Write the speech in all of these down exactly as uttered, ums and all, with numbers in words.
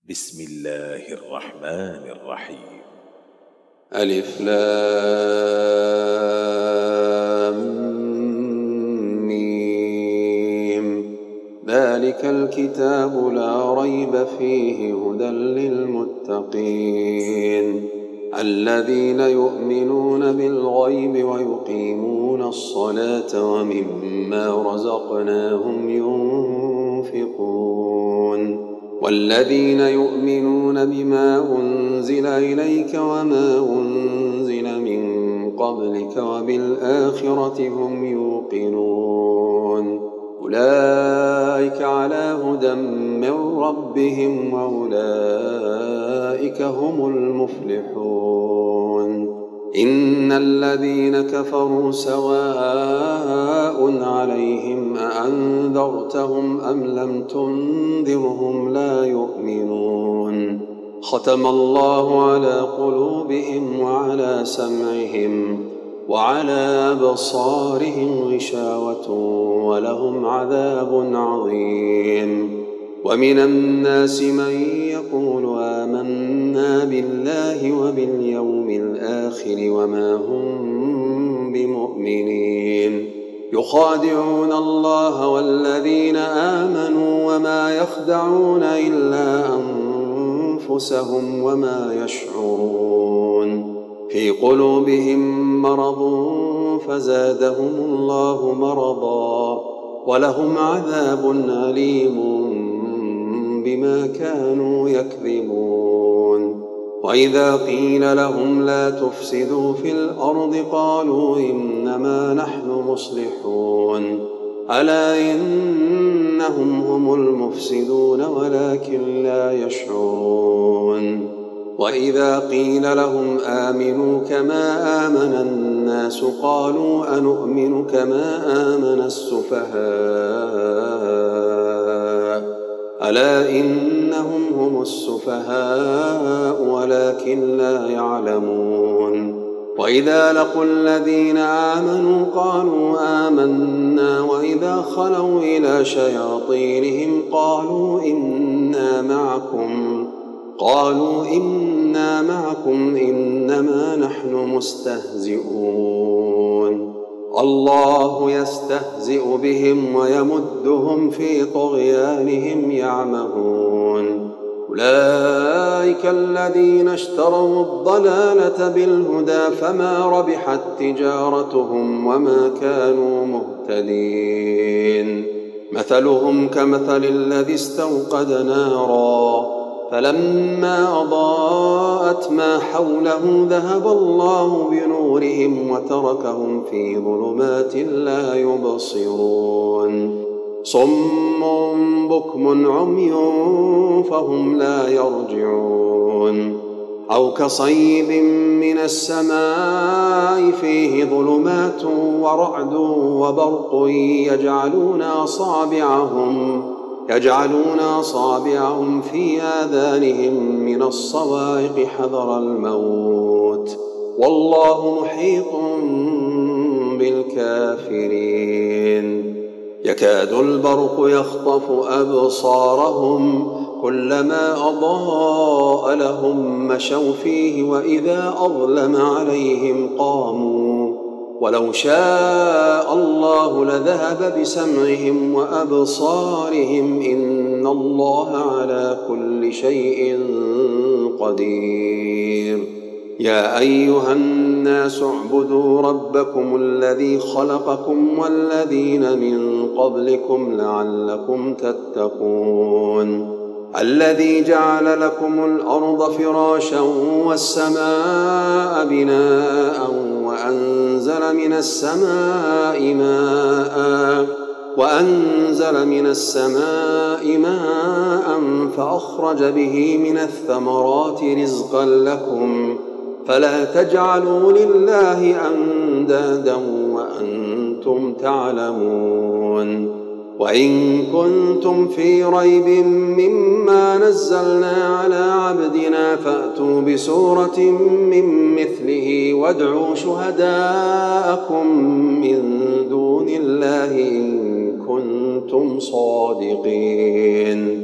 بسم الله الرحمن الرحيم. ألف لام ميم. ذلك الكتاب لا ريب فيه هدى للمتقين الذين يؤمنون بالغيب ويقيمون الصلاة ومما رزقناهم ينفقون والذين يؤمنون بما أنزل إليك وما أنزل من قبلك وبالآخرة هم يوقنون أولئك على هدى من ربهم وأولئك هم المفلحون إن الذين كفروا سواء عليهم أأنذرتهم أم لم تنذرهم لا يؤمنون ختم الله على قلوبهم وعلى سمعهم وعلى أبصارهم غشاوة ولهم عذاب عظيم ومن الناس من يقول آمنا بالله وباليوم الآخر وما هم بمؤمنين يخادعون الله والذين آمنوا وما يخدعون إلا أنفسهم وما يشعرون في قلوبهم مرض فزادهم الله مرضا ولهم عذاب أليم بما كانوا يكذبون وإذا قيل لهم لا تفسدوا في الأرض قالوا إنما نحن مصلحون ألا إنهم هم المفسدون ولكن لا يشعرون وإذا قيل لهم آمنوا كما آمن الناس قالوا أنؤمن كما آمن السفهاء ألا إنهم هم السفهاء ولكن لا يعلمون وإذا لقوا الذين آمنوا قالوا آمنا وإذا خلوا إلى شياطينهم قالوا إنا معكم قالوا إنا معكم إنما نحن مستهزئون الله يستهزئ بهم ويمدهم في طغيانهم يعمهون أولئك الذين اشتروا الضلالة بالهدى فما ربحت تجارتهم وما كانوا مهتدين مثلهم كمثل الذي استوقد نارا فلما أضاءت ما حوله ذهب الله بنورهم وتركهم في ظلمات لا يبصرون صم بكم عمي فهم لا يرجعون أو كصيب من السماء فيه ظلمات ورعد وبرق يجعلون أصابعهم يجعلون أصابعهم في آذانهم من الصواعق حذر الموت والله محيط بالكافرين يكاد البرق يخطف أبصارهم كلما أضاء لهم مشوا فيه وإذا أظلم عليهم قاموا ولو شاء الله لذهب بسمعهم وأبصارهم إن الله على كل شيء قدير يا أيها الناس اعبدوا ربكم الذي خلقكم والذين من قبلكم لعلكم تتقون الذي جعل لكم الأرض فراشا والسماء بناء وأنزل من السماء ماء وأنزل من السماء ماء فأخرج به من الثمرات رزقا لكم فلا تجعلوا لله أندادا وأنتم تعلمون وإن كنتم في ريب مما نزلنا على عبدنا فأتوا بسورة من مثله وادعوا شهداءكم من دون الله إن كنتم صادقين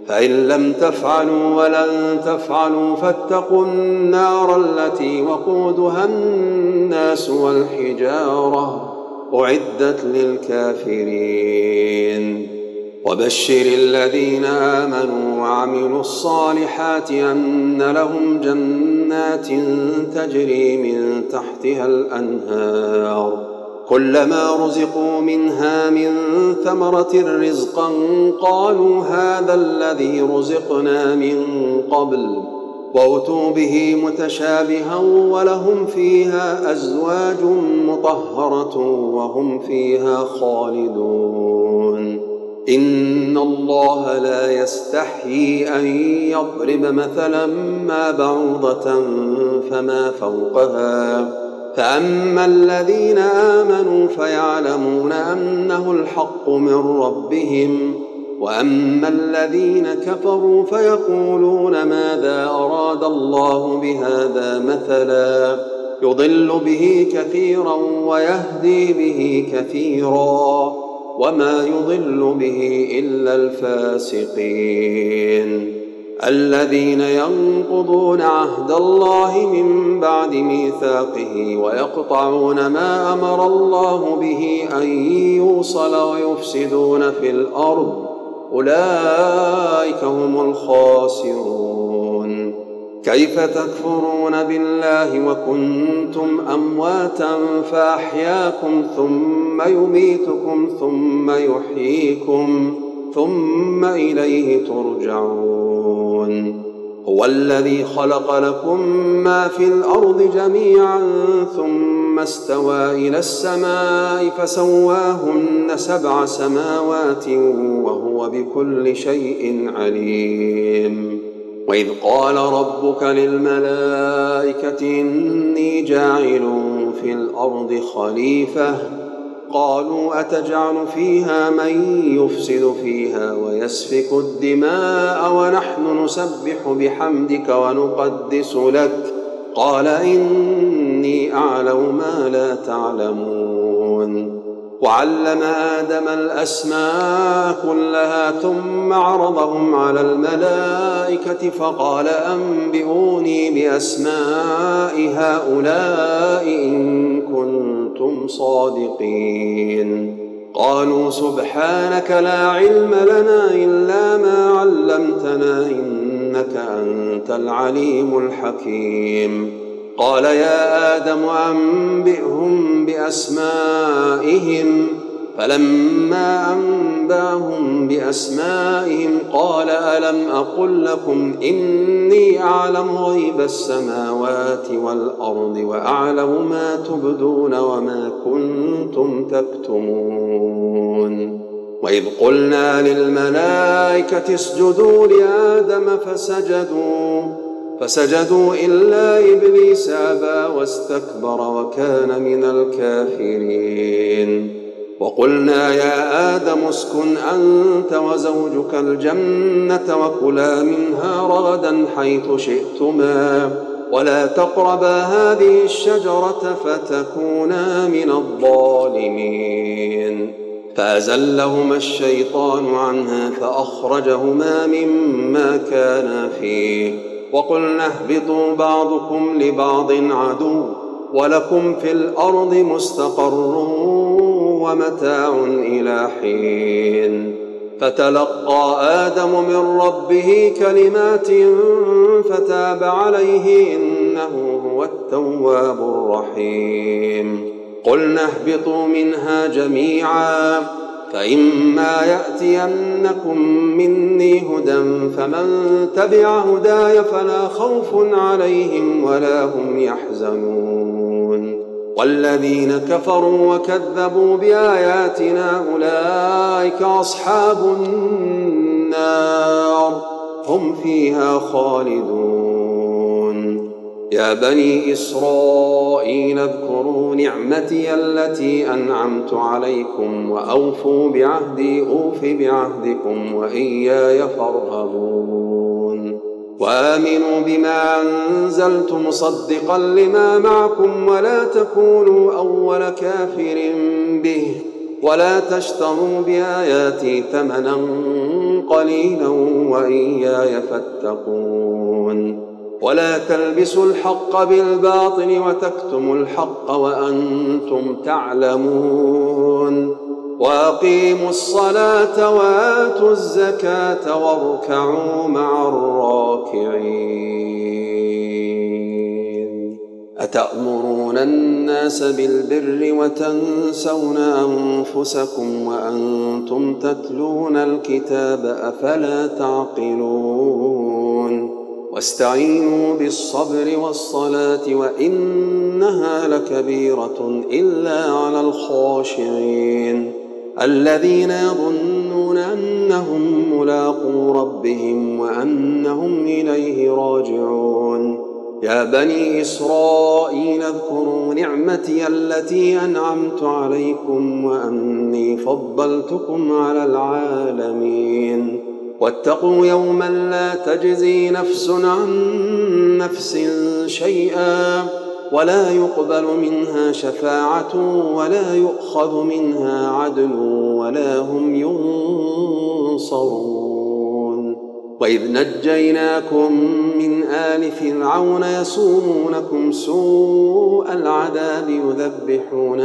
فإن لم تفعلوا ولن تفعلوا فاتقوا النار التي وقودها الناس والحجارة أعدت للكافرين. وبشر الذين آمنوا وعملوا الصالحات أن لهم جنات تجري من تحتها الأنهار كلما رزقوا منها من ثمرة رزقا قالوا هذا الذي رزقنا من قبل وأتوا به متشابها ولهم فيها أزواج مطهرة وهم فيها خالدون. إن الله لا يستحيي أن يضرب مثلا ما بعوضة فما فوقها فأما الذين آمنوا فيعلمون أنه الحق من ربهم وأما الذين كفروا فيقولون ماذا أراد الله بهذا مثلا يضل به كثيرا ويهدي به كثيرا وما يضل به إلا الفاسقين الذين ينقضون عهد الله من بعد ميثاقه ويقطعون ما أمر الله به أن يوصل ويفسدون في الأرض أولئك هم الخاسرون. كيف تكفرون بالله وكنتم أمواتا فأحياكم ثم يميتكم ثم يحييكم ثم إليه ترجعون. هو الذي خلق لكم ما في الأرض جميعا ثم استوى إلى السماء فسواهن سبع سماوات وهو بكل شيء عليم. وإذ قال ربك للملائكة إني جاعل في الأرض خليفة قالوا أتجعل فيها من يفسد فيها ويسفك الدماء ونحن نسبح بحمدك ونقدس لك قال إني أعلم ما لا تعلمون. وعلم آدم الأسماء كلها ثم عرضهم على الملائكة فقال أنبئوني بأسماء هؤلاء إن كنتم صادقين. قالوا سبحانك لا علم لنا إلا ما علمتنا إنك أنت العليم الحكيم. قال يا آدم أنبئهم بأسمائهم فلما أنبأهم بأسمائهم قال ألم أقل لكم إني أعلم غيب السماوات والأرض وأعلم ما تبدون وما كنتم تكتمون. وإذ قلنا للملائكة اسجدوا لآدم فسجدوا فسجدوا إلا إبليس أبى واستكبر وكان من الكافرين. وقلنا يا آدم اسكن أنت وزوجك الجنة وكلا منها رغدا حيث شئتما ولا تقربا هذه الشجرة فتكونا من الظالمين. فأزلهما الشيطان عنها فأخرجهما مما كانا فيه وقلنا اهبطوا بعضكم لبعض عدو ولكم في الأرض مستقر ومتاع إلى حين. فتلقى آدم من ربه كلمات فتاب عليه إنه هو التواب الرحيم. قلنا اهبطوا منها جميعا فإما يأتينكم مني هدى فمن تبع هداي فلا خوف عليهم ولا هم يحزنون. والذين كفروا وكذبوا بآياتنا أولئك أصحاب النار هم فيها خالدون. يا بني إسرائيل اذكروا نعمتي التي أنعمت عليكم وأوفوا بعهدي أوف بعهدكم وإياي فارهبون. وآمنوا بما أنزلت مصدقا لما معكم ولا تكونوا أول كافر به ولا تشتروا بآياتي ثمنا قليلا وإياي فاتقون ولا تلبسوا الحق بالباطل وتكتموا الحق وأنتم تعلمون وأقيموا الصلاة وآتوا الزكاة واركعوا مع الراكعين أتأمرون الناس بالبر وتنسون أنفسكم وأنتم تتلون الكتاب أفلا تعقلون واستعينوا بالصبر والصلاة وإنها لكبيرة إلا على الخاشعين الذين يظنون أنهم ملاقو ربهم وأنهم إليه راجعون يا بني إسرائيل اذكروا نعمتي التي أنعمت عليكم وأني فضلتكم على العالمين واتقوا يوما لا تجزي نفس عن نفس شيئا ولا يقبل منها شفاعة ولا يؤخذ منها عدل ولا هم ينصرون وإذ نجيناكم من آل فرعون يسومونكم سوء العذاب يذبحون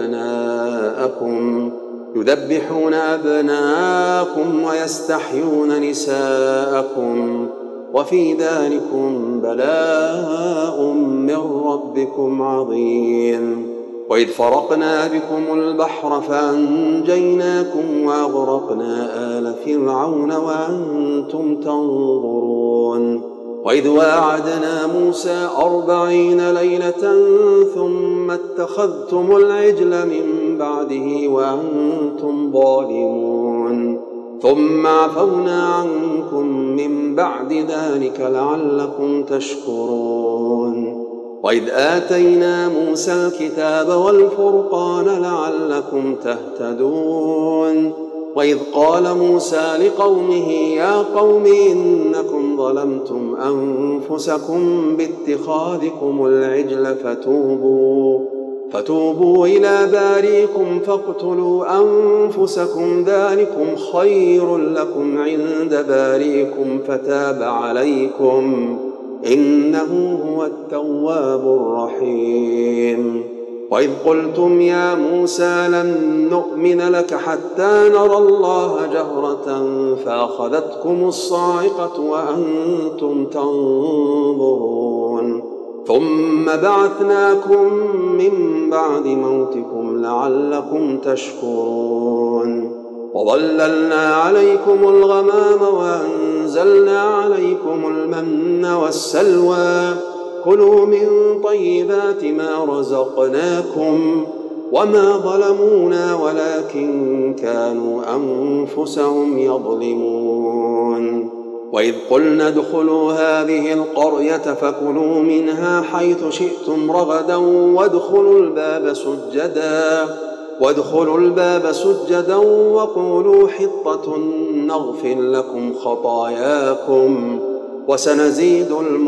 أبناءكم يذبحون أبناءكم ويستحيون نساءكم وفي ذلكم بلاء من ربكم عظيم وإذ فرقنا بكم البحر فأنجيناكم وأغرقنا آل فرعون وأنتم تنظرون وإذ واعدنا موسى أربعين ليلة ثم اتخذتم العجل من بعده وأنتم ظالمون ثم عفونا عنكم من بعد ذلك لعلكم تشكرون وإذ آتينا موسى الكتاب والفرقان لعلكم تهتدون وإذ قال موسى لقومه يا قوم إنكم ظلمتم أنفسكم باتخاذكم العجل فتوبوا فتوبوا إلى باريكم فاقتلوا أنفسكم ذلكم خير لكم عند باريكم فتاب عليكم إنه هو التواب الرحيم وإذ قلتم يا موسى لن نؤمن لك حتى نرى الله جهرة فأخذتكم الصاعقة وأنتم تنظرون ثم بعثناكم من بعد موتكم لعلكم تشكرون وظللنا عليكم الغمام وأنزلنا عليكم المن والسلوى كلوا من طيبات ما رزقناكم وما ظلمونا ولكن كانوا أنفسهم يظلمون وإذ قلنا ادخلوا هذه القرية فكلوا منها حيث شئتم رغدا وادخلوا الباب سجدا وادخلوا الباب سجدا وقولوا حطة نغفر لكم خطاياكم وسنزيد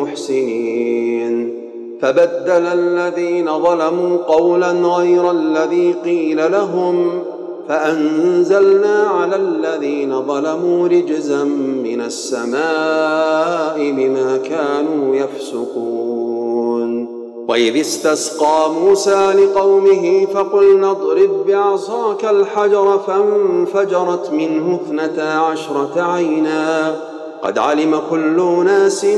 المحسنين فبدل الذين ظلموا قولا غير الذي قيل لهم فأنزلنا على الذين ظلموا رجزا من السماء بما كانوا يفسقون وإذ استسقى موسى لقومه فقلنا اضرب بعصاك الحجر فانفجرت منه اثنتا عشرة عينا قد علم كل أناس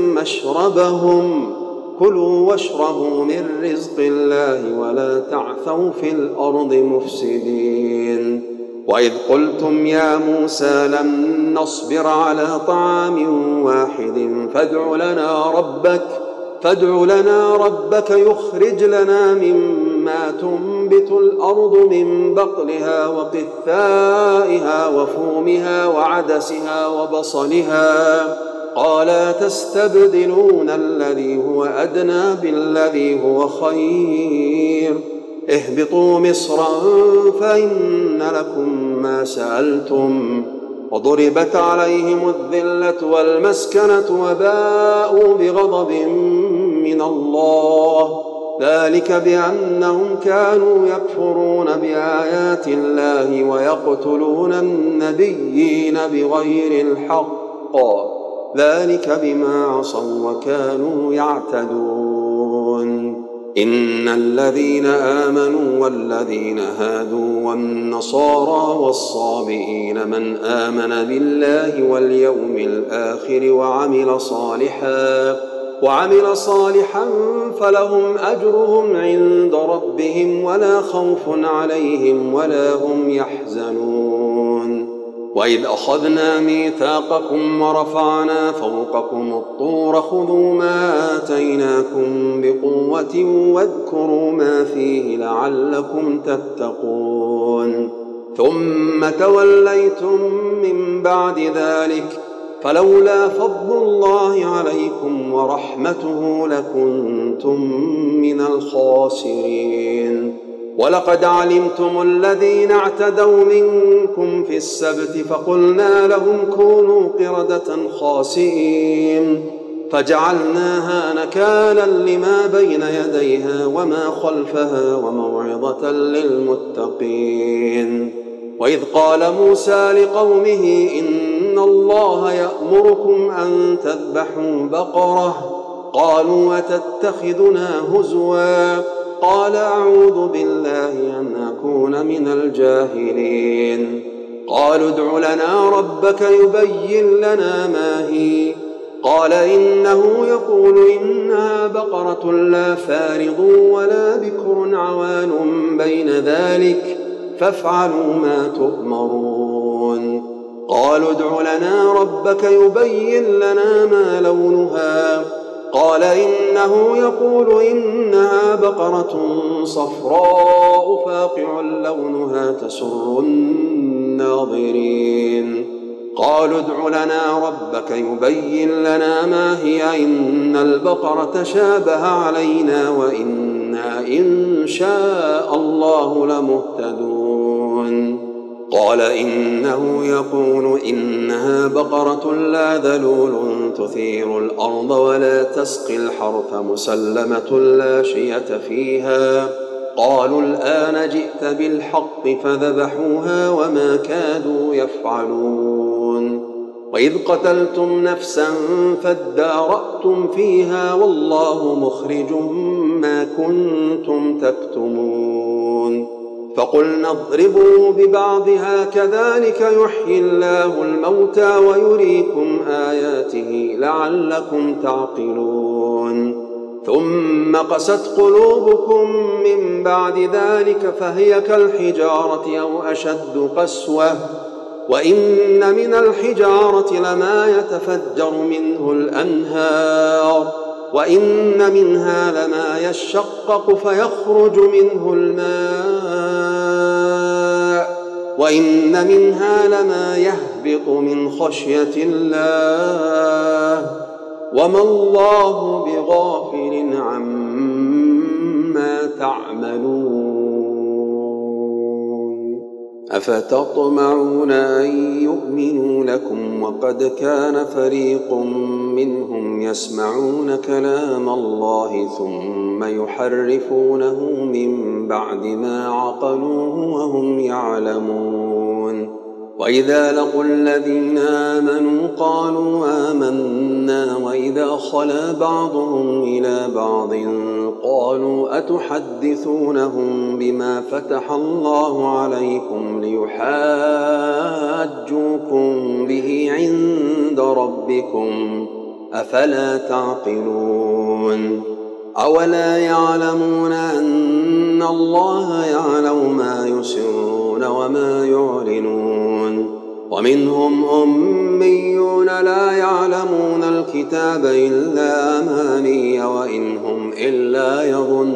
مشربهم كلوا واشربوا من رزق الله ولا تعثوا في الأرض مفسدين وإذ قلتم يا موسى لن نصبر على طعام واحد فادع لنا ربك فادع لنا ربك يخرج لنا مما تنبت الأرض من بقلها وقثائها وفومها وعدسها وبصلها قال تستبدلون الذي هو أدنى بالذي هو خير اهبطوا مصرا فإن لكم ما سألتم وضربت عليهم الذلة والمسكنة وباءوا بغضب من الله ذلك بأنهم كانوا يكفرون بآيات الله ويقتلون النبيين بغير الحق، ذلك بما عصوا وكانوا يعتدون. إن الذين آمنوا والذين هادوا والنصارى والصابئين من آمن بالله واليوم الآخر وعمل صالحا وعمل صالحا فلهم أجرهم عند ربهم ولا خوف عليهم ولا هم يحزنون. وإذ أخذنا ميثاقكم ورفعنا فوقكم الطور خذوا ما آتيناكم بقوة واذكروا ما فيه لعلكم تتقون. ثم توليتم من بعد ذلك فلولا فضل الله عليكم ورحمته لكنتم من الخاسرين. ولقد علمتم الذين اعتدوا منكم في السبت فقلنا لهم كونوا قردة خاسئين فجعلناها نكالا لما بين يديها وما خلفها وموعظة للمتقين. وإذ قال موسى لقومه إن الله يأمركم أن تذبحوا بقرة قالوا أتتخذنا هزوا قال أعوذ بالله أن أكون من الجاهلين. قالوا ادع لنا ربك يبين لنا ما هي قال إنه يقول إنها بقرة لا فارض ولا بكر عوان بين ذلك فافعلوا ما تؤمرون. قالوا ادع لنا ربك يبين لنا ما لونها قال إنه يقول إنها بقرة صفراء فاقع لونها تسر الناظرين. قالوا ادع لنا ربك يبين لنا ما هي إن البقرة شابه علينا وإنا إن شاء الله لمهتدون. قال إنه يقول إنها بقرة لا ذلول تثير الأرض ولا تسقي الحرث مسلمة لا شية فيها. قالوا الآن جئت بالحق فذبحوها وما كادوا يفعلون. وإذ قتلتم نفسا فادارأتم فيها والله مخرج ما كنتم تكتمون. فقلنا اضربوا ببعضها كذلك يحيي الله الموتى ويريكم آياته لعلكم تعقلون. ثم قست قلوبكم من بعد ذلك فهي كالحجارة أو أشد قسوة وإن من الحجارة لما يتفجر منه الأنهار وإن منها لما يشقق فيخرج منه الماء وإن منها لما يهبط من خشية الله وما الله بغافل عما تعملون. أفتطمعون أن يؤمنوا لكم وقد كان فريق منهم يسمعون كلام الله ثم يحرفونه من بعد ما عقلوه وهم يعلمون. وإذا لقوا الذين آمنوا قالوا آمنا وإذا خلا بعضهم إلى بعض قالوا أتحدثونهم بما فتح الله عليكم ليحاجوكم به عند ربكم أفلا تعقلون. أولا يعلمون أن الله يعلم ما يسرون وما يعلنون. ومنهم أميون لا يعلمون الكتاب إلا أماني وإن هم إلا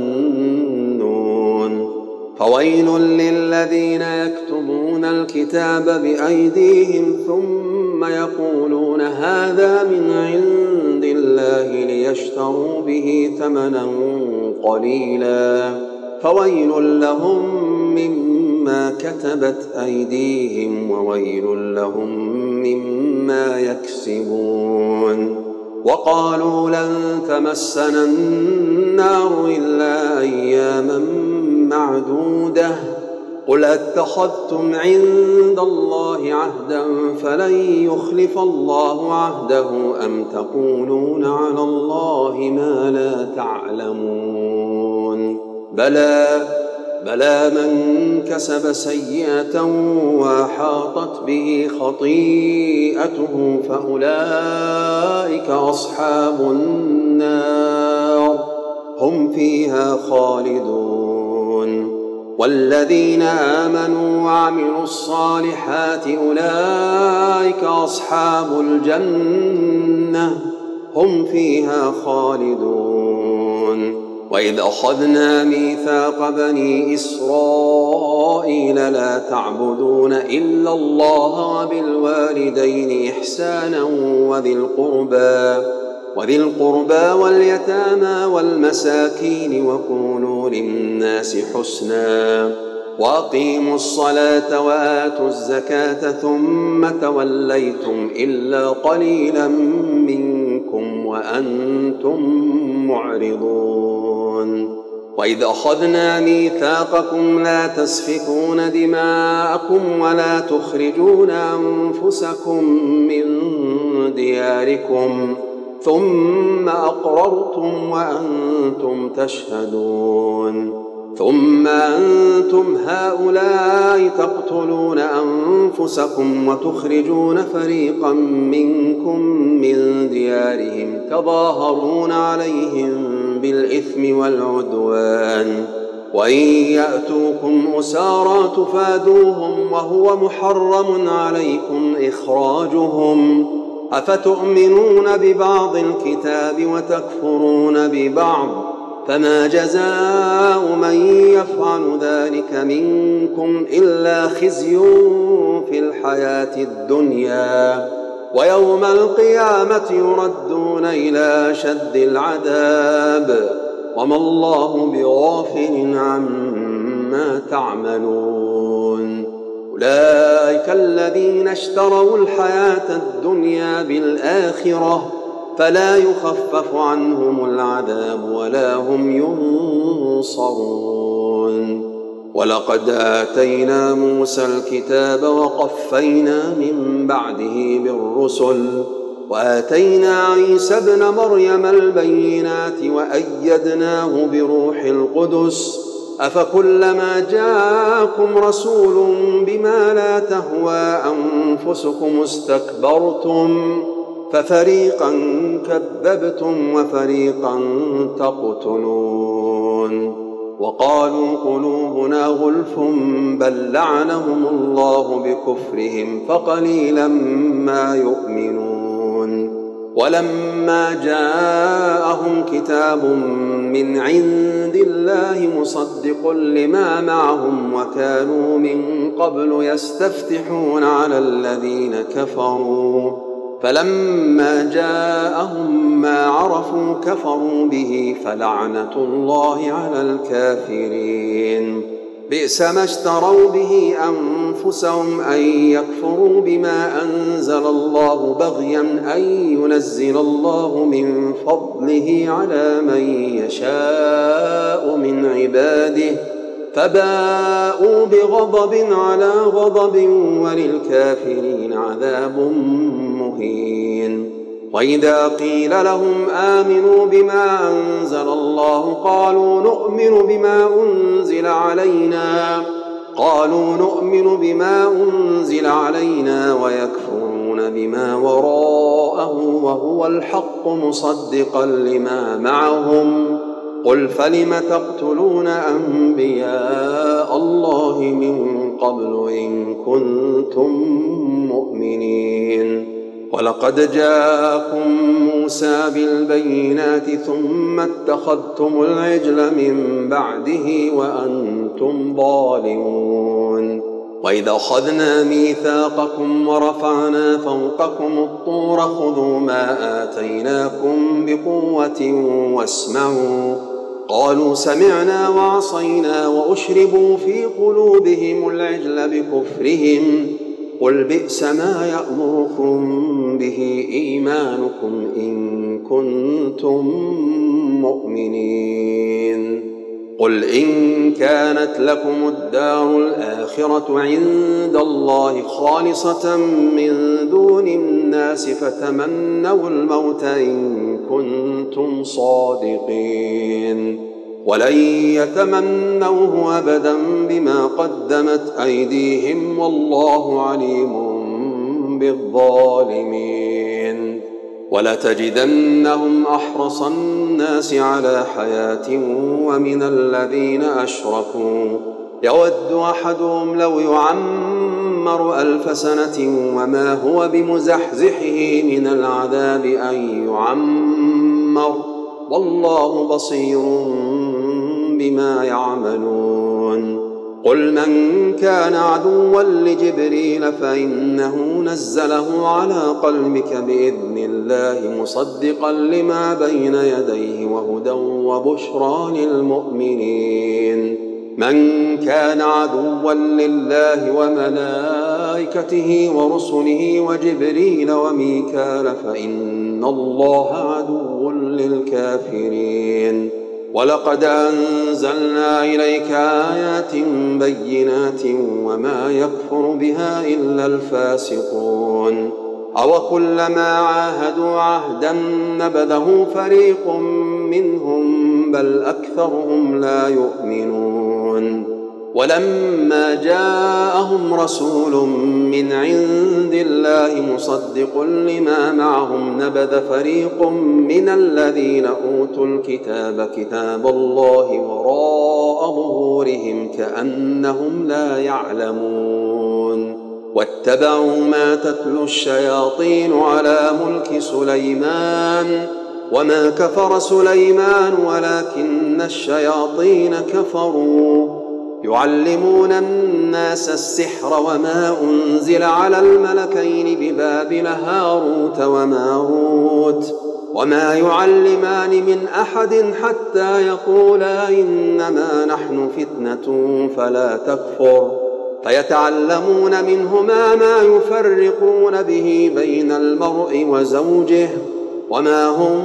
يظنون. فويل للذين يكتبون الكتاب بأيديهم ثم يقولون هذا من عند الله ليشتروا به ثمنا قليلا فويل لهم مما كتبت أيديهم وويل لهم مما يكسبون. وقالوا لن تمسنا النار إلا أياما معدودة قل أتخذتم عند الله عهدا فلن يخلف الله عهده أم تقولون على الله ما لا تعلمون بلى بلى من كسب سيئة وأحاطت به خطيئته فأولئك أصحاب النار هم فيها خالدون والذين آمنوا وعملوا الصالحات أولئك أصحاب الجنة هم فيها خالدون وإذ أخذنا ميثاق بني إسرائيل لا تعبدون إلا الله وبالوالدين إحسانا وذي القربى وذي القربى واليتامى والمساكين وقولوا للناس حسنا وأقيموا الصلاة وآتوا الزكاة ثم توليتم إلا قليلا منكم وأنتم معرضون وإذ أخذنا ميثاقكم لا تسفكون دماءكم ولا تخرجون أنفسكم من دياركم ثم أقررتم وأنتم تشهدون ثم أنتم هؤلاء تقتلون أنفسكم وتخرجون فريقا منكم من ديارهم تظاهرون عليهم بالإثم والعدوان وإن يأتوكم أسارى تفادوهم وهو محرم عليكم إخراجهم أفتؤمنون ببعض الكتاب وتكفرون ببعض فما جزاء من يفعل ذلك منكم إلا خزي في الحياة الدنيا ويوم القيامة يردون إلى أشد العذاب وما الله بغافل عما تعملون أولئك الذين اشتروا الحياة الدنيا بالآخرة فلا يخفف عنهم العذاب ولا هم ينصرون ولقد آتينا موسى الكتاب وقفينا من بعده بالرسل وآتينا عيسى ابن مريم البينات وأيدناه بروح القدس أفكلما جاءكم رسول بما لا تهوى أنفسكم استكبرتم ففريقا كذبتم وفريقا تقتلون وقالوا قلوبنا غلف بل لعنهم الله بكفرهم فقليلا ما يؤمنون ولما جاءهم كتاب من عند الله مصدق لما معهم وكانوا من قبل يستفتحون على الذين كفروا فلما جاءهم ما عرفوا كفروا به فلعنة الله على الكافرين بئس ما اشتروا به أنفسهم أن يكفروا بما أنزل الله بغيا أن ينزل الله من فضله على من يشاء من عباده فباءوا بغضب على غضب وللكافرين عذاب مهين وإذا قيل لهم آمنوا بما أنزل الله قالوا نؤمن بما أنزل علينا قالوا نؤمن بما أنزل علينا ويكفرون بما وراءه وهو الحق مصدقا لما معهم قل فلم تقتلون أنبياء الله من قبل إن كنتم مؤمنين ولقد جاءكم موسى بالبينات ثم اتخذتم العجل من بعده وأنتم ظالمون وإذا أخذنا ميثاقكم ورفعنا فوقكم الطور خذوا ما آتيناكم بقوة واسمعوا قالوا سمعنا وعصينا وأشربوا في قلوبهم العجل بكفرهم قل بئس ما يأمركم به إيمانكم إن كنتم مؤمنين. قل إن كانت لكم الدار الآخرة عند الله خالصة من دون الناس فتمنوا الموت إن كنتم صادقين، ولن يتمنوه أبدا بما قدمت أيديهم والله عليم بالظالمين. ولتجدنهم أحرص الناس على حياة ومن الذين أشركوا يود أحدهم لو يعمر ألف سنة وما هو بمزحزحه من العذاب أن يعمر والله بصير بما يعملون. قل من كان عدوا لجبريل فإنه نزله على قلبك بإذن الله مصدقا لما بين يديه وهدى وبشرى للمؤمنين. من كان عدوا لله وملائكته ورسله وجبريل وميكال فإن الله عدو للكافرين. ولقد أنزلنا إليك آيات بينات وما يكفر بها إلا الفاسقون. أوكلما عاهدوا عهدا نبذه فريق منهم بل أكثرهم لا يؤمنون. ولما جاءهم رسول من عند الله مصدق لما معهم نبذ فريق من الذين أوتوا الكتاب كتاب الله وراء ظهورهم كأنهم لا يعلمون. واتبعوا ما تتلو الشياطين على ملك سليمان وما كفر سليمان ولكن الشياطين كفروا يعلمون الناس السحر وما أنزل على الملكين ببابل هاروت وماروت وما يعلمان من أحد حتى يقولا إنما نحن فتنة فلا تكفر فيتعلمون منهما ما يفرقون به بين المرء وزوجه وما هم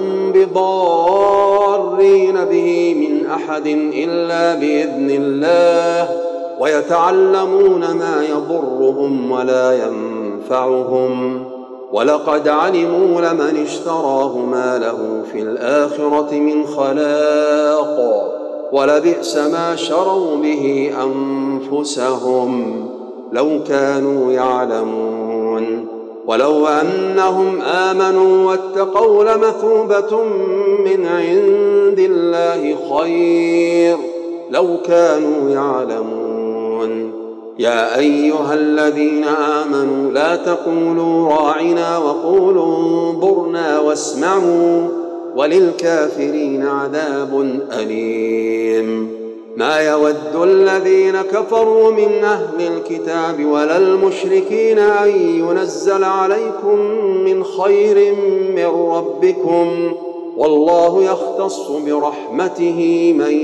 بضارين به من أحد إلا بإذن الله ويتعلمون ما يضرهم ولا ينفعهم ولقد علموا لمن اشتراه ما له في الآخرة من خلاق ولبئس ما شروا به أنفسهم لو كانوا يعلمون. ولو أنهم آمنوا واتقوا لمثوبة من عند الله خير لو كانوا يعلمون. يا أيها الذين آمنوا لا تقولوا راعنا وقولوا انظرنا واسمعوا وللكافرين عذاب أليم. ما يود الذين كفروا من أهل الكتاب ولا المشركين أن ينزل عليكم من خير من ربكم والله يختص برحمته من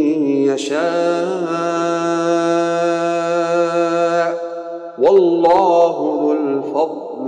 يشاء والله ذو الفضل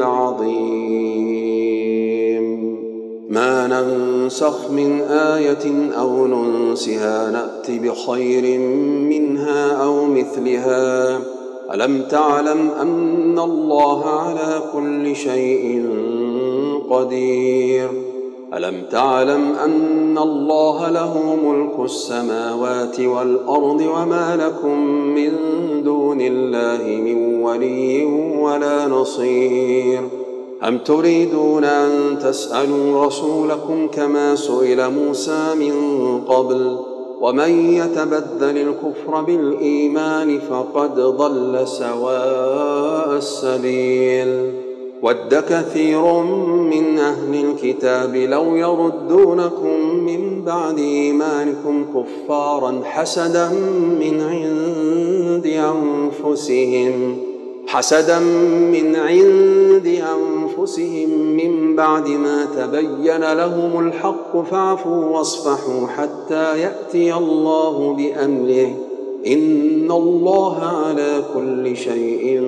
العظيم. ما ننسخ من آية أو ننسها نأت بخير منها أو مثلها ألم تعلم أن الله على كل شيء قدير. ألم تعلم أن الله له ملك السماوات والأرض وما لكم من دون الله من ولي ولا نصير. أم تريدون أن تسألوا رسولكم كما سئل موسى من قبل ومن يتبدل الكفر بالإيمان فقد ضل سواء السبيل. ود كثير من أهل الكتاب لو يردونكم من بعد إيمانكم كفارا حسدا من عند أنفسهم حسدا من عند أنفسهم من بعد ما تبين لهم الحق فاعفوا واصفحوا حتى يأتي الله بأمره إن الله على كل شيء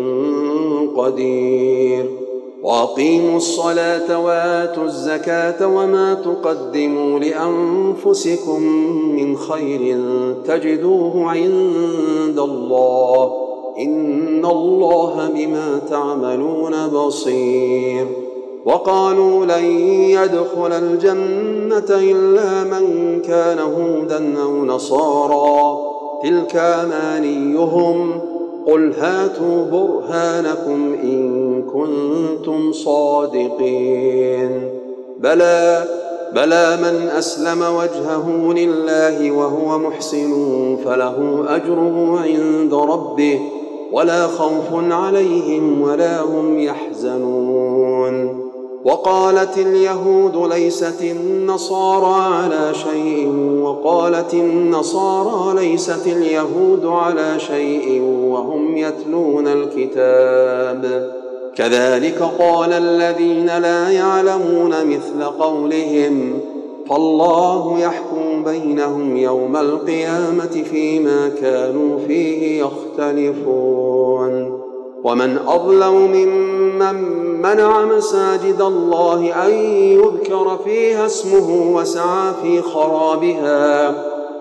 قدير. وأقيموا الصلاة وآتوا الزكاة وما تقدموا لأنفسكم من خير تجدوه عند الله إن الله بما تعملون بصير. وقالوا لن يدخل الجنة إلا من كان هودا أو نصارى تلك أمانيهم قل هاتوا برهانكم إن كنتم صادقين. بلى بلى من أسلم وجهه لله وهو محسن فله أجره عند ربه ولا خوف عليهم ولا هم يحزنون. وقالت اليهود ليست النصارى على شيء وقالت النصارى ليست اليهود على شيء وهم يتلون الكتاب كذلك قال الذين لا يعلمون مثل قولهم فالله يحكم بينهم يوم القيامة فيما كانوا فيه يختلفون. ومن أظلم ممن منع مساجد الله أن يذكر فيها اسمه وسعى في خرابها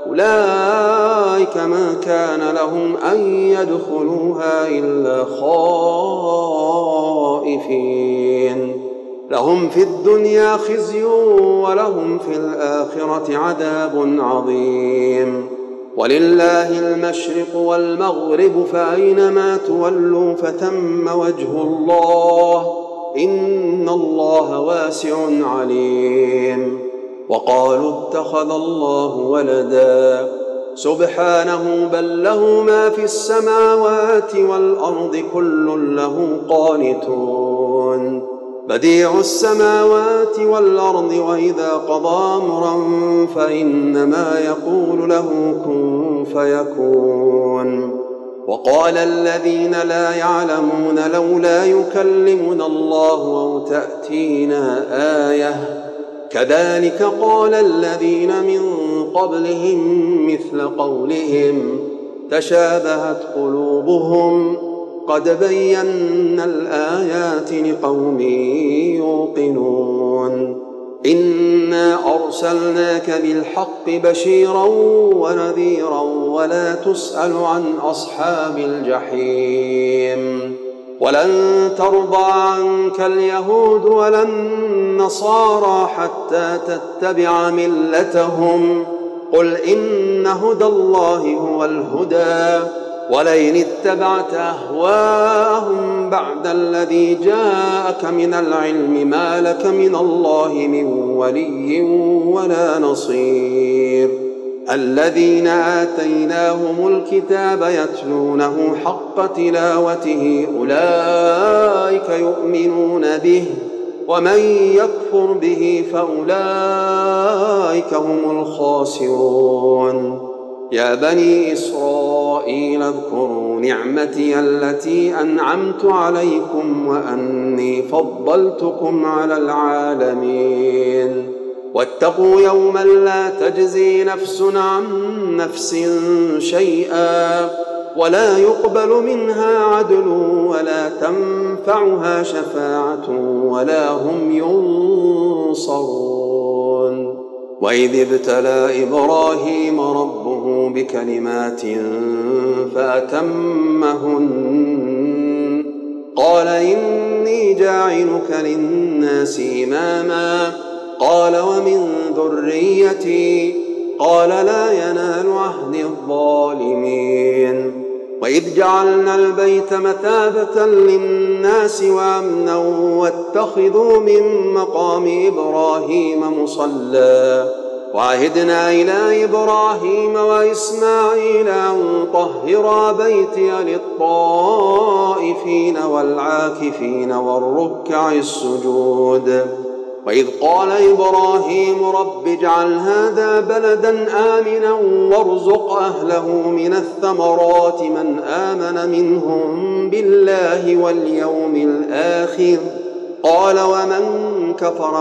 أولئك ما كان لهم أن يدخلوها إلا خائفين لهم في الدنيا خزي ولهم في الآخرة عذاب عظيم. ولله المشرق والمغرب فأينما تولوا فثم وجه الله إن الله واسع عليم. وقالوا اتخذ الله ولدا سبحانه بل له ما في السماوات والأرض كل له قانتون. بديع السماوات والأرض وإذا قضى أمرا فإنما يقول له كن فيكون. وقال الذين لا يعلمون لولا يكلمنا الله أو تأتينا آية كذلك قال الذين من قبلهم مثل قولهم تشابهت قلوبهم قد بينا الآيات لقوم يوقنون. إنا أرسلناك بالحق بشيرا ونذيرا ولا تسأل عن أصحاب الجحيم. ولن ترضى عنك اليهود ولا النصارى حتى تتبع ملتهم قل إن هدى الله هو الهدى ولئن اتبعت أهواءهم بعد الذي جاءك من العلم ما لك من الله من ولي ولا نصير. الذين آتيناهم الكتاب يتلونه حق تلاوته أولئك يؤمنون به ومن يكفر به فأولئك هم الخاسرون. يا بني إسرائيل اذكروا نعمتي التي أنعمت عليكم وأني فضلتكم على العالمين. واتقوا يوما لا تجزي نفس عن نفس شيئا ولا يقبل منها عدل ولا تنفعها شفاعة ولا هم ينصرون. وإذ ابتلى إبراهيم ربه بكلمات فأتمهن قال إني جاعلك للناس إماما قال ومن ذريتي قال لا ينال عهد الظالمين. وإذ جعلنا البيت مثابة للناس وأمنا واتخذوا من مقام إبراهيم مصلى وعهدنا إلى إبراهيم وإسماعيل أن طهرا بيتي للطائفين والعاكفين والركع السجود. وإذ قال إبراهيم رب اجعل هذا بلدا آمنا وارزق أهله من الثمرات من آمن منهم بالله واليوم الآخر قال ومن كفر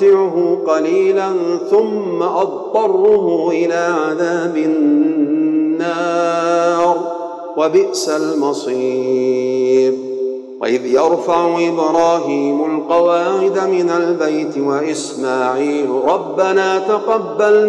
فأمتعه قليلا ثم أضطره إلى عذاب النار النار وبئس المصير. وإذ يرفع إبراهيم القواعد من البيت وإسماعيل ربنا تقبل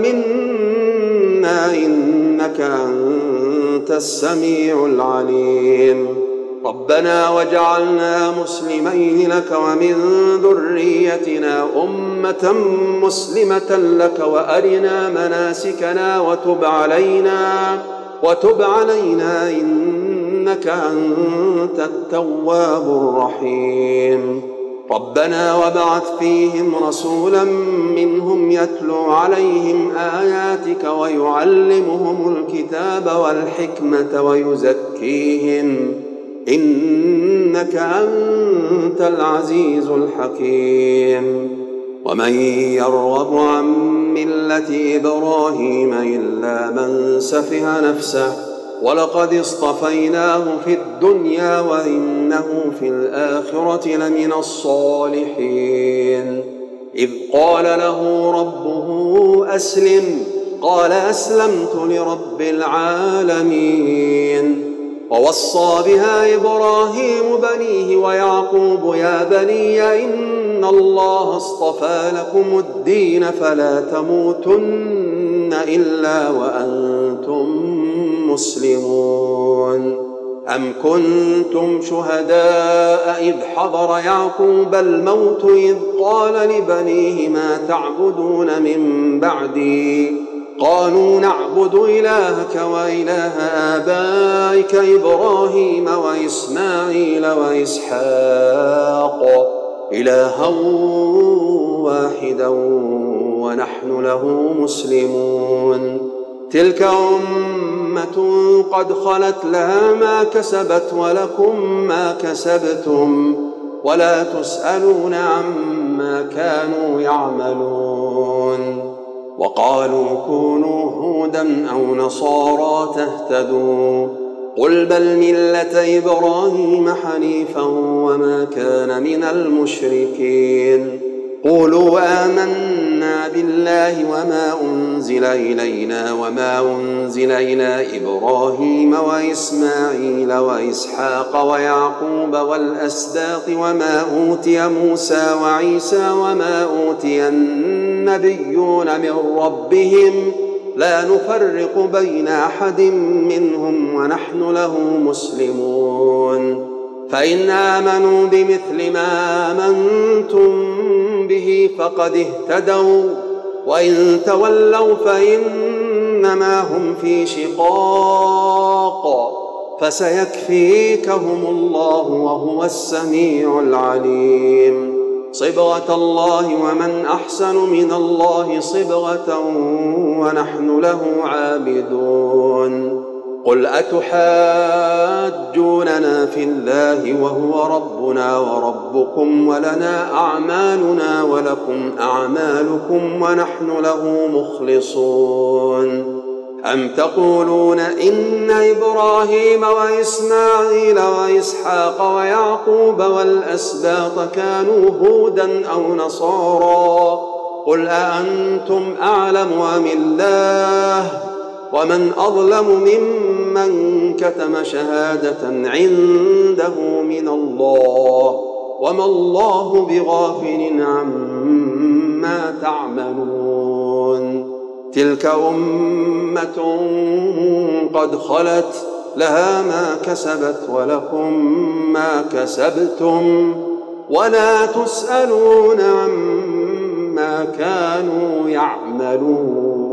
منا إنك أنت السميع العليم. ربنا واجعلنا مسلمين لك ومن ذريتنا أمة مسلمة لك وأرنا مناسكنا وتب علينا وتب علينا إنك أنت التواب الرحيم. ربنا وابعث فيهم رسولا منهم يتلو عليهم آياتك ويعلمهم الكتاب والحكمة ويزكيهم إنك أنت العزيز الحكيم. ومن يرغب عن ملة إبراهيم إلا من سفه نفسه ولقد اصطفيناه في الدنيا وإنه في الآخرة لمن الصالحين. إذ قال له ربه أسلم قال أسلمت لرب العالمين. ووصى بها إبراهيم بنيه ويعقوب يا بني إن الله اصطفى لكم الدين فلا تموتن إلا وأنتم مسلمون. أم كنتم شهداء إذ حضر يعقوب الموت إذ قال لبنيه ما تعبدون من بعدي قالوا نعبد إلهك وإله آبائك إبراهيم وإسماعيل وإسحاق إلها واحدا ونحن له مسلمون. تلك أمة قد خلت لها ما كسبت ولكم ما كسبتم ولا تسألون عما كانوا يعملون. وقالوا كونوا هودا أو نصارى تهتدوا قل بل ملة إبراهيم حنيفا وما كان من المشركين. قولوا آمنا بالله وما أنزل إلينا وما أنزل إلى إبراهيم وإسماعيل وإسحاق ويعقوب والأسباط وما أوتي موسى وعيسى وما أوتي النبيون من ربهم لا نفرق بين أحد منهم ونحن له مسلمون. فإن آمنوا بمثل ما آمنتم به فقد اهتدوا وإن تولوا فإنما هم في شقاق فسيكفيكهم الله وهو السميع العليم. صبغة الله ومن أحسن من الله صبغة ونحن له عابدون. قل أتحاجوننا في الله وهو ربنا وربكم ولنا أعمالنا ولكم أعمالكم ونحن له مخلصون. أم تقولون إن إبراهيم وإسماعيل وإسحاق ويعقوب والأسباط كانوا هودا أو نصارى قل أأنتم أعلم أم الله ومن أظلم ممن كتم شهادة عنده من الله وما الله بغافل عما تعملون. تلك أمة قد خلت لها ما كسبت ولكم ما كسبتم ولا تسألون عما كانوا يعملون.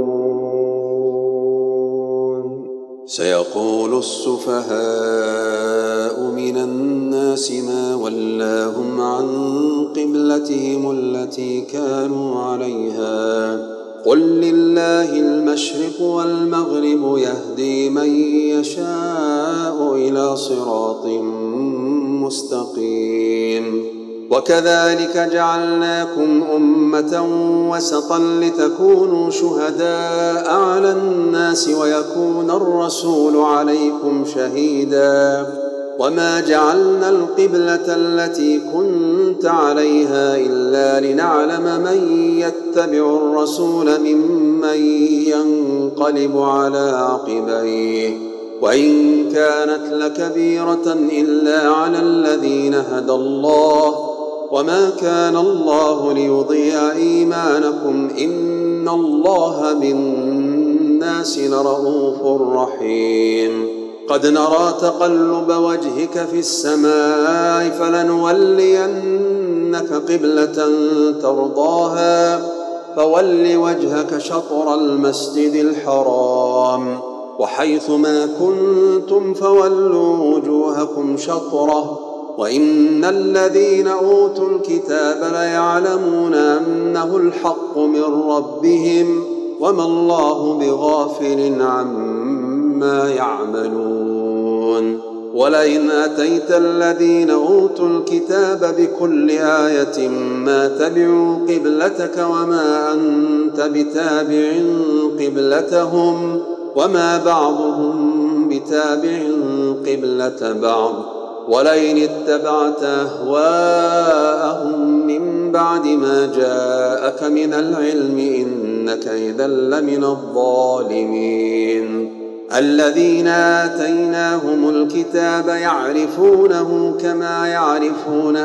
سيقول السفهاء من الناس ما ولاهم عن قبلتهم التي كانوا عليها قل لله المشرق والمغرب يهدي من يشاء إلى صراط مستقيم. وكذلك جعلناكم أمة وسطا لتكونوا شهداء على الناس ويكون الرسول عليكم شهيدا وما جعلنا القبلة التي كنت عليها إلا لنعلم من يتبع الرسول ممن ينقلب على عقبيه وإن كانت لكبيرة إلا على الذين هدى الله وما كان الله ليضيع إيمانكم إن الله بالناس لرءوف رحيم قد نرى تقلب وجهك في السماء فلنولينك قبلة ترضاها فول وجهك شطر المسجد الحرام وحيث ما كنتم فولوا وجوهكم شطره وإن الذين أوتوا الكتاب ليعلمون أنه الحق من ربهم وما الله بغافل عما يعملون ولئن أتيت الذين أوتوا الكتاب بكل آية ما تبعوا قبلتك وما أنت بتابع قبلتهم وما بعضهم بتابع قبلة بعض ولئن اتبعت أهواءهم من بعد ما جاءك من العلم إنك إذا لمن الظالمين الذين آتيناهم الكتاب يعرفونه كما يعرفون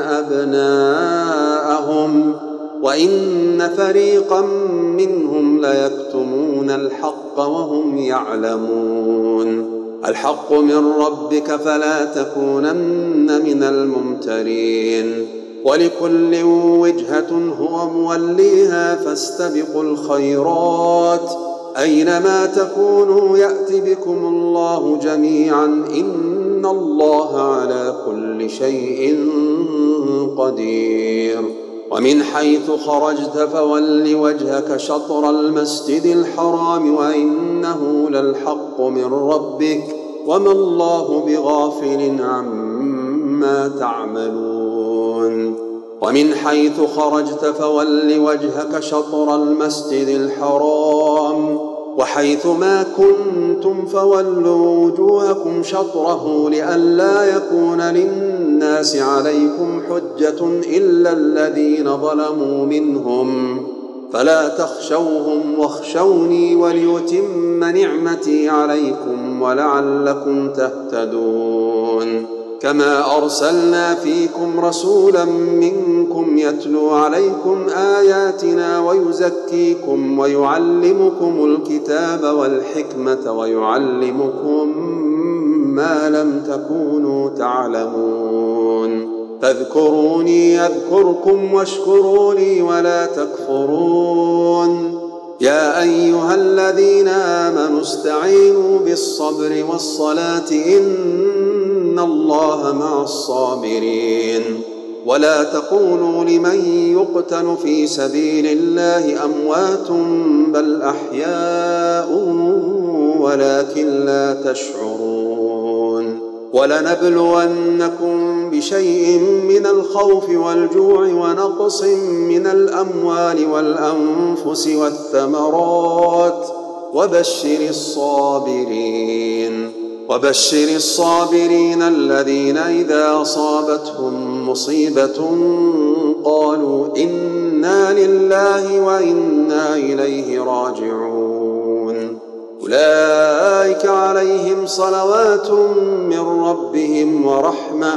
أبناءهم وإن فريقا منهم ليكتمون الحق وهم يعلمون الحق من ربك فلا تكونن من الممترين ولكل وجهة هو موليها فاستبقوا الخيرات أينما تكونوا يأت بكم الله جميعا إن الله على كل شيء قدير ومن حيث خرجت فول وجهك شطر المسجد الحرام وإنه للحق من ربك وما الله بغافل عما تعملون ومن حيث خرجت فول وجهك شطر المسجد الحرام وحيث ما كنتم فولوا وجوهكم شطره لئلا يكون للناس عليكم حجة إلا الذين ظلموا منهم فلا تخشوهم واخشوني وليتم نعمتي عليكم ولعلكم تهتدون كما أرسلنا فيكم رسولا منكم يتلو عليكم آياتنا ويزكيكم ويعلمكم الكتاب والحكمة ويعلمكم ما لم تكونوا تعلمون فاذكروني أذكركم واشكروا لي ولا تكفرون يا أيها الذين آمنوا استعينوا بالصبر والصلاة إن الله مع الصابرين ولا تقولوا لمن يقتل في سبيل الله أموات بل أحياء ولكن لا تشعرون ولنبلونكم بشيء من الخوف والجوع ونقص من الأموال والأنفس والثمرات وبشر الصابرين وبشر الصابرين الذين إذا أصابتهم مصيبة قالوا إنا لله وإنا إليه راجعون أولئك عليهم صلوات من ربهم ورحمة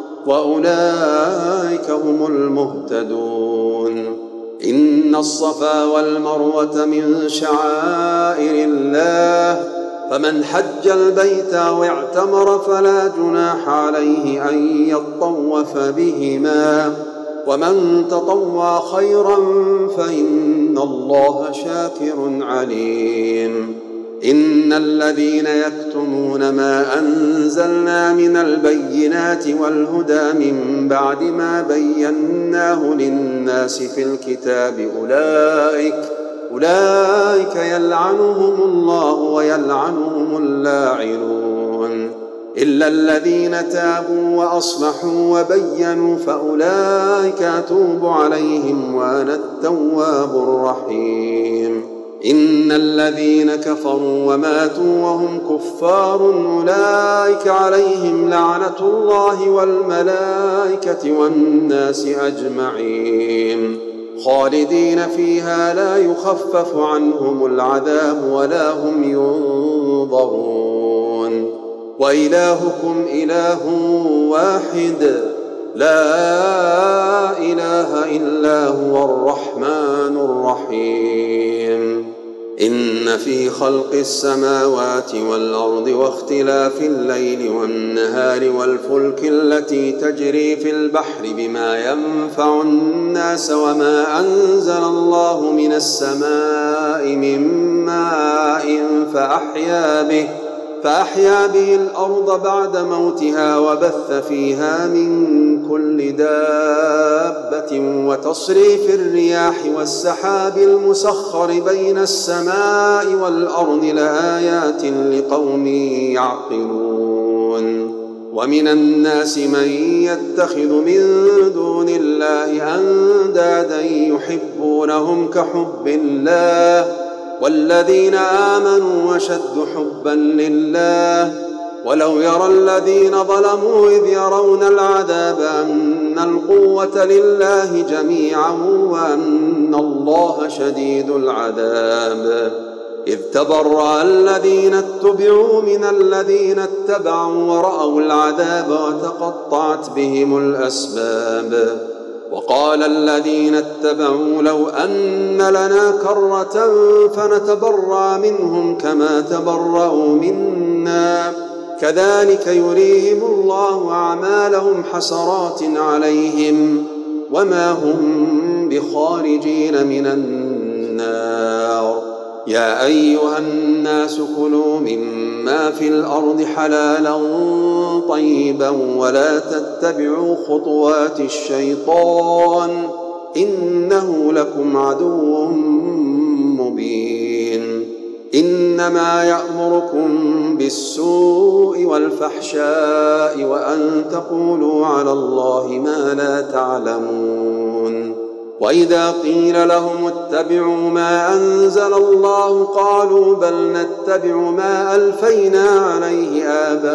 وأولئك هم المهتدون إن الصفا والمروة من شعائر الله فمن حج البيت أو اعتمر فلا جناح عليه أن يطوف بهما ومن تطوع خيرا فإن الله شاكر عليم إن الذين يكتمون ما أنزلنا من البينات والهدى من بعد ما بيناه للناس في الكتاب أولئك أولئك يلعنهم الله ويلعنهم اللاعنون إلا الذين تابوا وأصلحوا وبينوا فأولئك أتوب عليهم وأنا التواب الرحيم إن الذين كفروا وماتوا وهم كفار أولئك عليهم لعنة الله والملائكة والناس أجمعين خالدين فيها لا يخفف عنهم العذاب ولا هم ينظرون وإلهكم إله واحد لا إله إلا هو الرحمن الرحيم إن في خلق السماوات والأرض واختلاف الليل والنهار والفلك التي تجري في البحر بما ينفع الناس وما أنزل الله من السماء من ماء فأحيا به فأحيا به الأرض بعد موتها وبث فيها من كل دابة وتصريف الرياح والسحاب المسخر بين السماء والأرض لآيات لقوم يعقلون ومن الناس من يتخذ من دون الله أندادا يحبونهم كحب الله والذين آمنوا أشد حبا لله ولو يرى الذين ظلموا إذ يرون العذاب أن القوة لله جميعا وأن الله شديد العذاب إذ تبرأ الذين اتبعوا من الذين اتبعوا ورأوا العذاب وتقطعت بهم الأسباب وقال الذين اتبعوا لو أن لنا كرة فنتبرأ منهم كما تبرأوا منا كذلك يريهم الله أعمالهم حسرات عليهم وما هم بخارجين من النار يا أيها الناس كلوا مما في الأرض حلالا طيبا ولا تتبعوا خطوات الشيطان إنه لكم عدو مبين إنما يأمركم بالسوء والفحشاء وأن تقولوا على الله ما لا تعلمون وإذا قيل لهم اتبعوا ما أنزل الله قالوا بل نتبع ما ألفينا عليه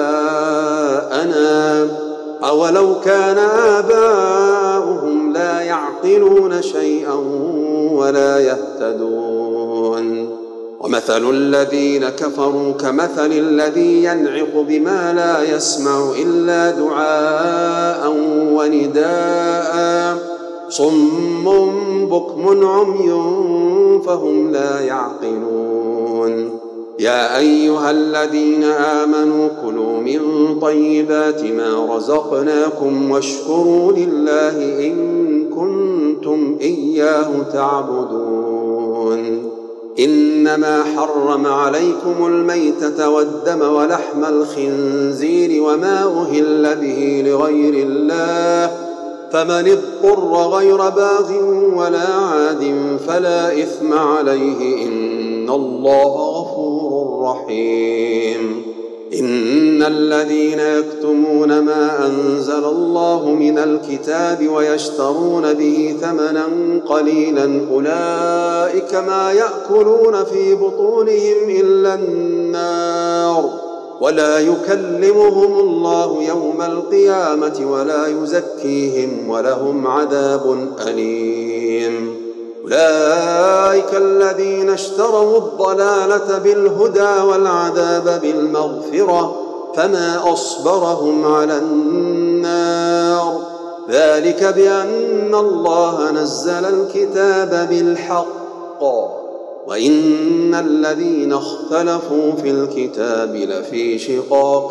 آباءنا أولو كان آباؤهم لا يعقلون شيئا ولا يهتدون ومثل الذين كفروا كمثل الذي ينعق بما لا يسمع إلا دعاء ونداء صم بكم عمي فهم لا يعقلون يا أيها الذين آمنوا كلوا من طيبات ما رزقناكم واشكروا لله إن كنتم إياه تعبدون إنما حرم عليكم الميتة والدم ولحم الخنزير وما أهل به لغير الله فمن اضطر غير باغ ولا عاد فلا إثم عليه إن الله غفور رحيم إن الذين يكتمون ما أنزل الله من الكتاب ويشترون به ثمنا قليلا أولئك ما يأكلون في بطونهم إلا النار ولا يكلمهم الله يوم القيامة ولا يزكيهم ولهم عذاب أليم أولئك الذين اشتروا الضلالة بالهدى والعذاب بالمغفرة فما أصبرهم على النار ذلك بأن الله نزل الكتاب بالحق وإن الذين اختلفوا في الكتاب لفي شقاق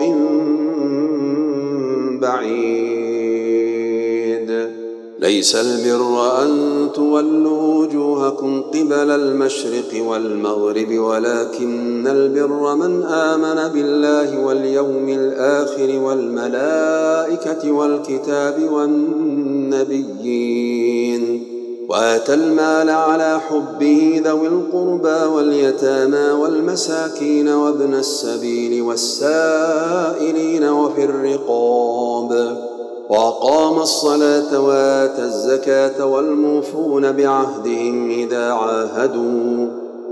بعيد ليس البر أن تولوا وجوهكم قبل المشرق والمغرب ولكن البر من آمن بالله واليوم الآخر والملائكة والكتاب والنبيين وآتى المال على حبه ذوي القربى واليتامى والمساكين وابن السبيل والسائلين وفي الرقاب وأقام الصلاة وآتى الزكاة والموفون بعهدهم إذا عاهدوا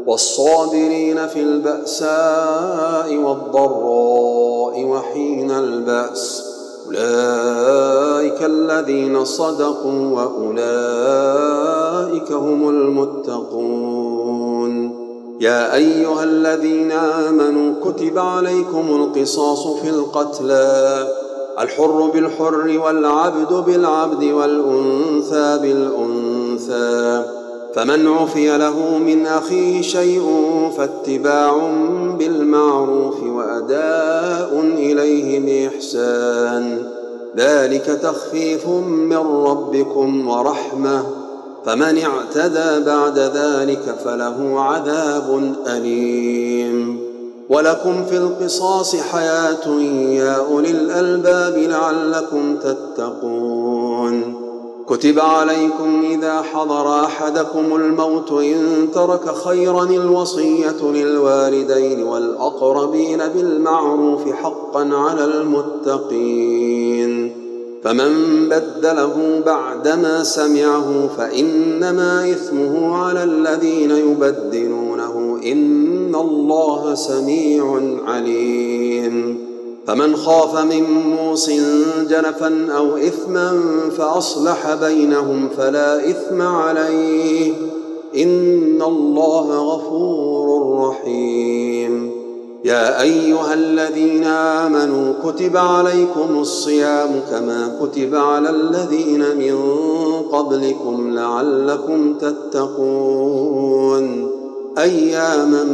والصابرين في البأساء والضراء وحين البأس، أولئك الذين صدقوا وأولئك هم المتقون. يا أيها الذين آمنوا كتب عليكم القصاص في القتلى، الحر بالحر والعبد بالعبد والأنثى بالأنثى، فمن عفي له من أخيه شيء فاتباع بالمعروف وأداء إليه بإحسان، ذلك تخفيف من ربكم ورحمة، فمن اعتدى بعد ذلك فله عذاب أليم. ولكم في القصاص حياة يا أولي الألباب لعلكم تتقون. كتب عليكم إذا حضر أحدكم الموت إن ترك خيرا الوصية للوالدين والأقربين بالمعروف حقا على المتقين، فمن بدله بعدما سمعه فإنما إثمه على الذين يبدلونه، إن الله سميع عليم. فمن خاف من موص جنفا أو إثما فأصلح بينهم فلا إثم عليه، إن الله غفور رحيم. يا أيها الذين آمنوا كتب عليكم الصيام كما كتب على الذين من قبلكم لعلكم تتقون، أياما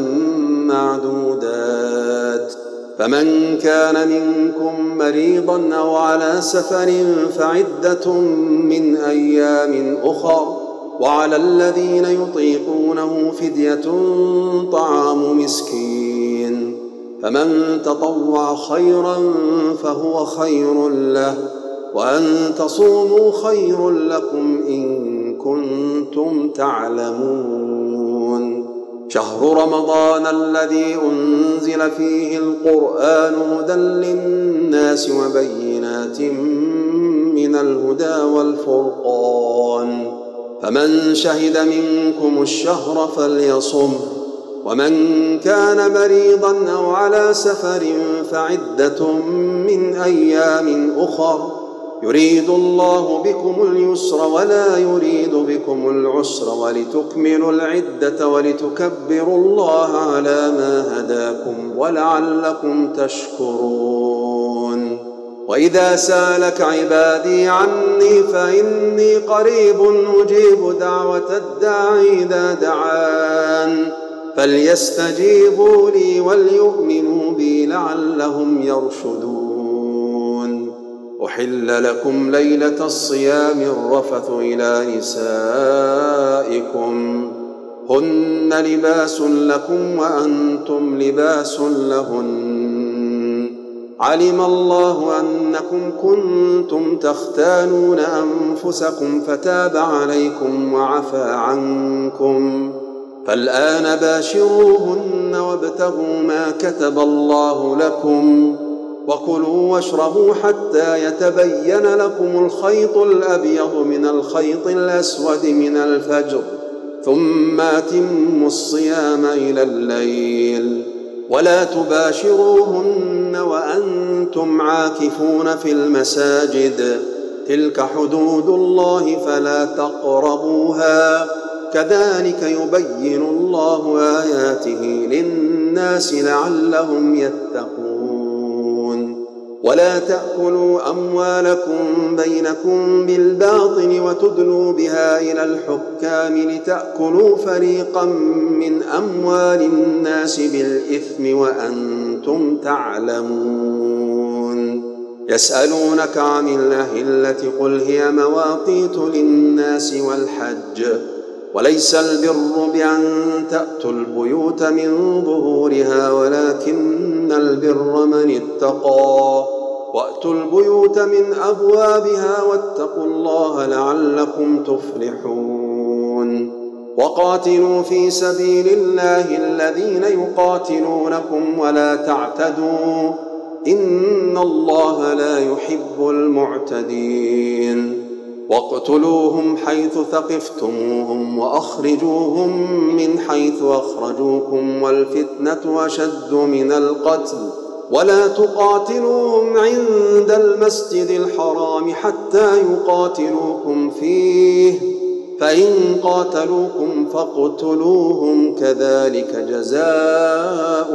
معدودات. فمن كان منكم مريضا أو على سفر فعدة من أيام أخر، وعلى الذين يطيقونه فدية طعام مسكين، فمن تطوع خيرا فهو خير له، وأن تصوموا خير لكم إن كنتم تعلمون. شهر رمضان الذي أنزل فيه القرآن هدى للناس وبينات من الهدى والفرقان، فمن شهد منكم الشهر فليصم، ومن كان مريضا أو على سفر فعدة من أيام أخر، يريد الله بكم اليسر ولا يريد بكم العسر ولتكملوا العدة ولتكبروا الله على ما هداكم ولعلكم تشكرون. وإذا سالك عبادي عني فإني قريب أجيب دعوة الداعي إذا دعان، فليستجيبوا لي وليؤمنوا بي لعلهم يرشدون. أحل لكم ليلة الصيام الرفث إلى نسائكم، هن لباس لكم وأنتم لباس لهن، علم الله أنكم كنتم تختانون أنفسكم فتاب عليكم وعفى عنكم، فالآن باشروهن وابتغوا ما كتب الله لكم، وكلوا واشربوا حتى يتبين لكم الخيط الأبيض من الخيط الأسود من الفجر، ثم أتموا الصيام إلى الليل، ولا تباشروهن وأنتم عاكفون في المساجد، تلك حدود الله فلا تقربوها، كذلك يبين الله آياته للناس لعلهم يتقون. ولا تأكلوا أموالكم بينكم بالباطل وتدلوا بها إلى الحكام لتأكلوا فريقا من أموال الناس بالإثم وأنتم تعلمون. يسألونك عن الأهلة قل هي مواقيت للناس والحج، وليس البر بأن تأتوا البيوت من ظهورها ولكن البر من اتقى، وأتوا البيوت من أبوابها واتقوا الله لعلكم تفلحون. وقاتلوا في سبيل الله الذين يقاتلونكم ولا تعتدوا، إن الله لا يحب المعتدين. واقتلوهم حيث ثقفتموهم وأخرجوهم من حيث أخرجوكم والفتنة أشد من القتل ولا تقاتلوهم عند المسجد الحرام حتى يقاتلوكم فيه فإن قاتلوكم فاقتلوهم كذلك جزاء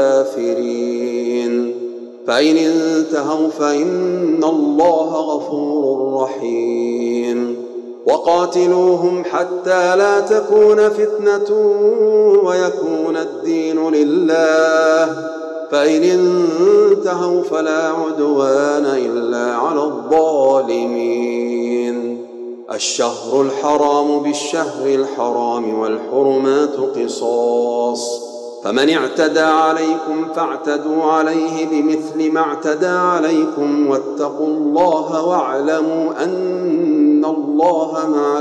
الكافرين فإن انتهوا فإن الله غفور رحيم وقاتلوهم حتى لا تكون فتنة ويكون الدين لله فإن انتهوا فلا عدوان إلا على الظالمين الشهر الحرام بالشهر الحرام والحرمات قصاص فمن اعتدى عليكم فاعتدوا عليه بمثل ما اعتدى عليكم واتقوا الله واعلموا أن الله مع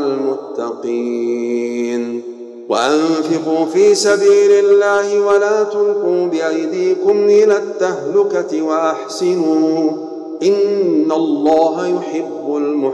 المتقين وأنفقوا في سبيل الله ولا تلقوا بأيديكم إلى التهلكة وأحسنوا إن الله يحب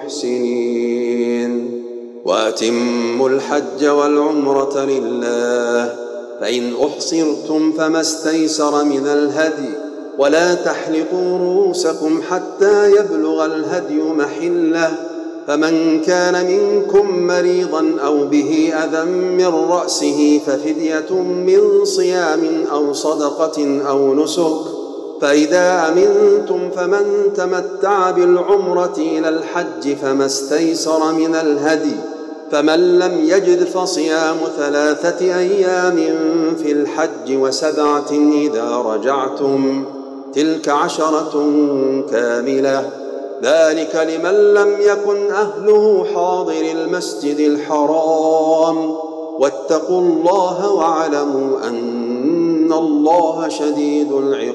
المحسنين وأتموا الحج والعمرة لله فإن أحصرتم فما استيسر من الهدي ولا تحلقوا رؤوسكم حتى يبلغ الهدي محله فمن كان منكم مريضا أو به أذى من رأسه ففدية من صيام أو صدقة أو نسك فإذا أمنتم فمن تمتع بالعمرة إلى الحج فما استيسر من الهدي فمن لم يجد فصيام ثلاثة أيام في الحج وسبعة إذا رجعتم تلك عشرة كاملة ذلك لمن لم يكن أهله حاضر المسجد الحرام واتقوا الله واعلموا أن الله شديد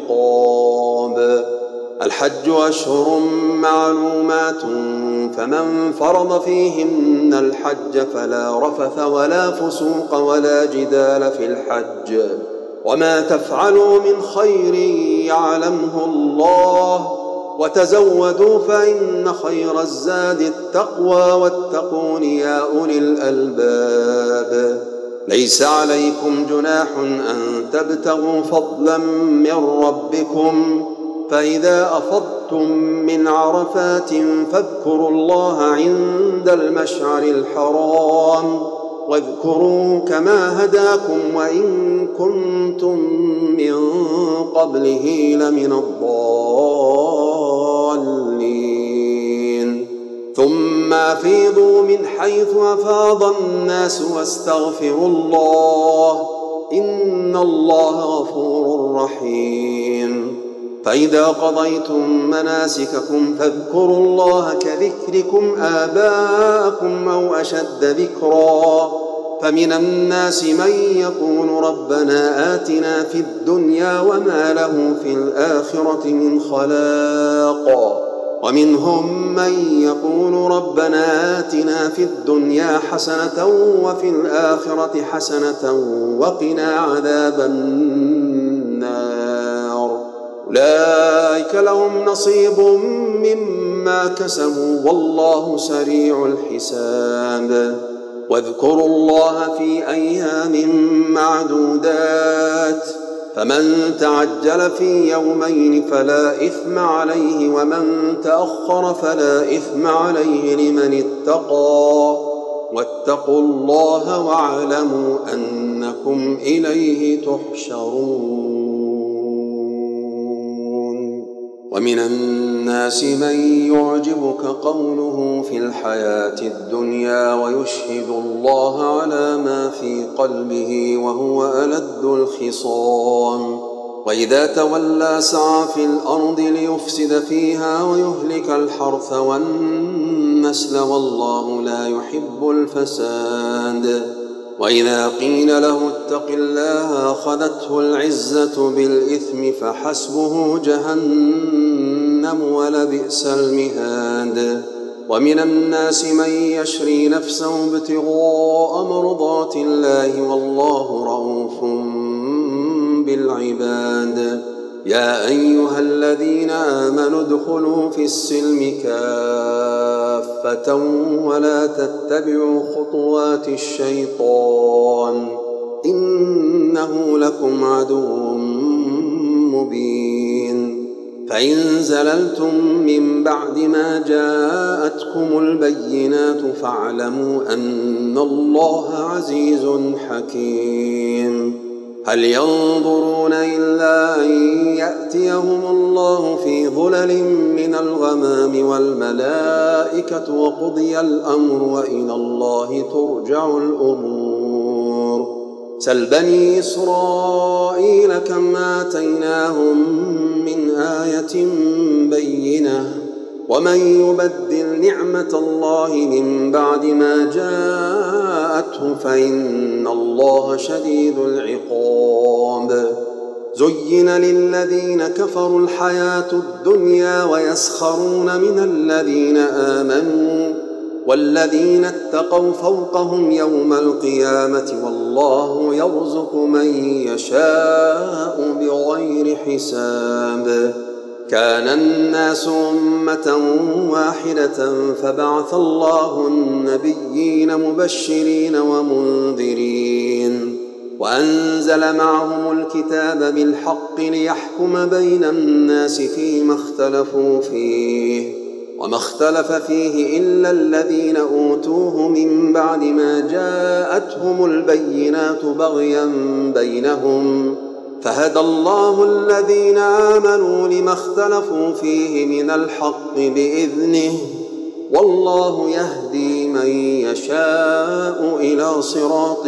العقاب الحج أشهر معلومات فمن فرض فيهن الحج فلا رفث ولا فسوق ولا جدال في الحج وما تفعلوا من خير يعلمه الله وتزودوا فإن خير الزاد التقوى واتقون يا أولي الألباب ليس عليكم جناح أن تبتغوا فضلا من ربكم فإذا أفضتم من عرفات فاذكروا الله عند المشعر الحرام واذكروا كما هداكم وإن كنتم من قبله لمن الضالين ثم أفيضوا من حيث أفاض الناس واستغفروا الله إن الله غفور رحيم فإذا قضيتم مناسككم فاذكروا الله كذكركم آباءكم أو أشد ذكرا فمن الناس من يقول ربنا آتنا في الدنيا وما له في الآخرة من خلاق ومنهم من يقول ربنا آتنا في الدنيا حسنة وفي الآخرة حسنة وقنا عذاب النار أولئك لهم نصيب مما كسبوا والله سريع الحساب واذكروا الله في أيام معدودات فمن تعجل في يومين فلا إثم عليه ومن تأخر فلا إثم عليه لمن اتقى واتقوا الله واعلموا أنكم إليه تحشرون ومن الناس من يعجبك قوله في الحياة الدنيا ويشهد الله على ما في قلبه وهو ألد الخصام وإذا تولى سعى في الأرض ليفسد فيها ويهلك الحرث والنسل والله لا يحب الفساد وإذا قيل له اتق الله أخذته العزة بالإثم فحسبه جهنم ولبئس المهاد ومن الناس من يشري نفسه ابتغاء مرضات الله والله رؤوف بالعباد يا أيها الذين آمنوا ادخلوا في السلم كافة ولا تتبعوا خطوات الشيطان إنه لكم عدو مبين. فإن زللتم من بعد ما جاءتكم البينات فاعلموا أن الله عزيز حكيم. هل ينظرون إلا أن يأتيهم الله في ظلل من الغمام والملائكة وقضي الأمر وإلى الله ترجع الأمور. سل بني إسرائيل كم آتيناهم من آية بينة ومن يبدل نعمة الله من بعد ما جاءته فإن الله شديد العقاب. زين للذين كفروا الحياة الدنيا ويسخرون من الذين آمنوا والذين اتقوا فوقهم يوم القيامة والله يرزق من يشاء بغير حساب. كان الناس أمة واحدة فبعث الله النبيين مبشرين ومنذرين وأنزل معهم الكتاب بالحق ليحكم بين الناس فيما اختلفوا فيه وما اختلف فيه إلا الذين أوتوه من بعد ما جاءتهم البينات بغيا بينهم فهدى الله الذين آمنوا لما اختلفوا فيه من الحق بإذنه والله يهدي من يشاء إلى صراط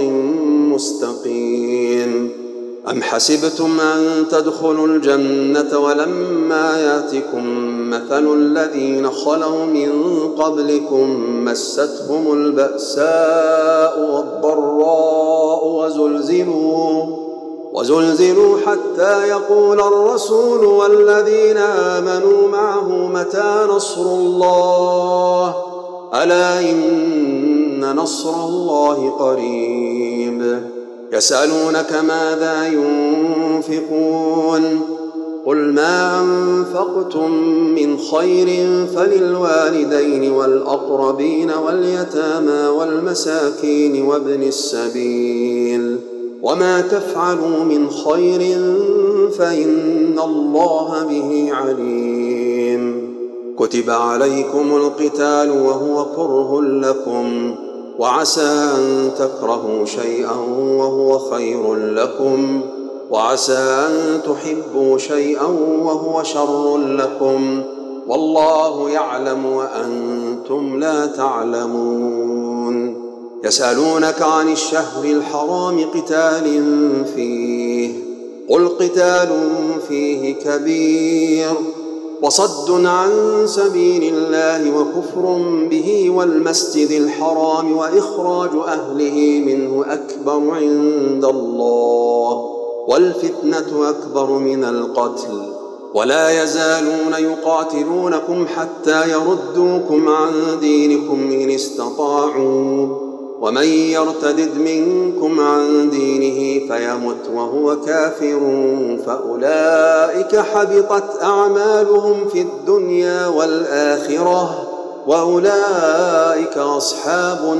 مستقيم. أم حسبتم أن تدخلوا الجنة ولما ياتكم مثل الذين خلوا من قبلكم مستهم البأساء والضراء وزلزلوا وزلزلوا حتى يقول الرسول والذين آمنوا معه متى نصر الله ألا إن نصر الله قريب. يسألونك ماذا ينفقون قل ما أنفقتم من خير فللوالدين والأقربين واليتامى والمساكين وابن السبيل وما تفعلوا من خير فإن الله به عليم. كتب عليكم القتال وهو كره لكم وعسى أن تكرهوا شيئا وهو خير لكم وعسى أن تحبوا شيئا وهو شر لكم والله يعلم وأنتم لا تعلمون. يسألونك عن الشهر الحرام قتال فيه قل قتال فيه كبير وصد عن سبيل الله وكفر به والمسجد الحرام وإخراج أهله منه أكبر عند الله والفتنة أكبر من القتل ولا يزالون يقاتلونكم حتى يردوكم عن دينكم إن استطاعوا ومن يرتدد منكم عن دينه فيمت وهو كافر فأولئك حبطت أعمالهم في الدنيا والآخرة وأولئك أصحاب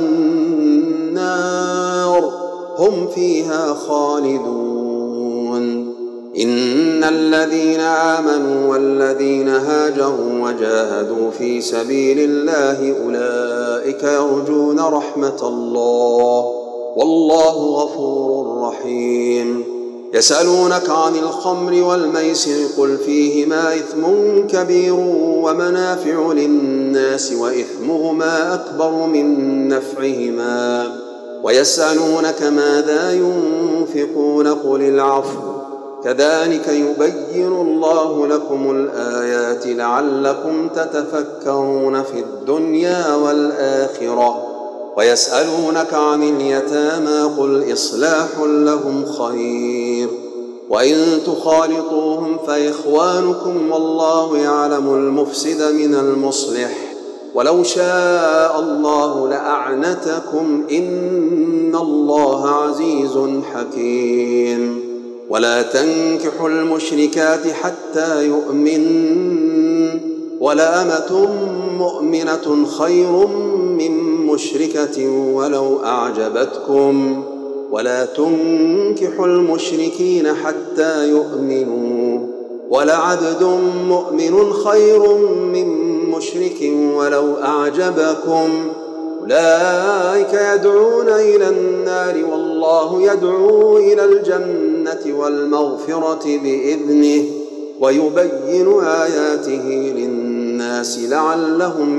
النار هم فيها خالدون. إن الذين آمنوا والذين هاجروا وجاهدوا في سبيل الله أولئك يرجون رحمة الله والله غفور رحيم. يسألونك عن الخمر والميسر قل فيهما إثم كبير ومنافع للناس وإثمهما أكبر من نفعهما ويسألونك ماذا ينفقون قل العفو كذلك يبين الله لكم الآيات لعلكم تتفكرون في الدنيا والآخرة. ويسألونك عن اليتامى قل إصلاح لهم خير وإن تخالطوهم فإخوانكم والله يعلم المفسد من المصلح ولو شاء الله لأعنتكم إن الله عزيز حكيم. ولا تنكحوا المشركات حتى يؤمن، ولأمة مؤمنة خير من مشركة ولو أعجبتكم، ولا تنكحوا المشركين حتى يؤمنوا، ولعبد مؤمن خير من مشرك ولو أعجبكم، أولئك يدعون إلى النار والله يدعو إلى الجنة والمغفرة بإذنه، ويبين آياته للناس لعلهم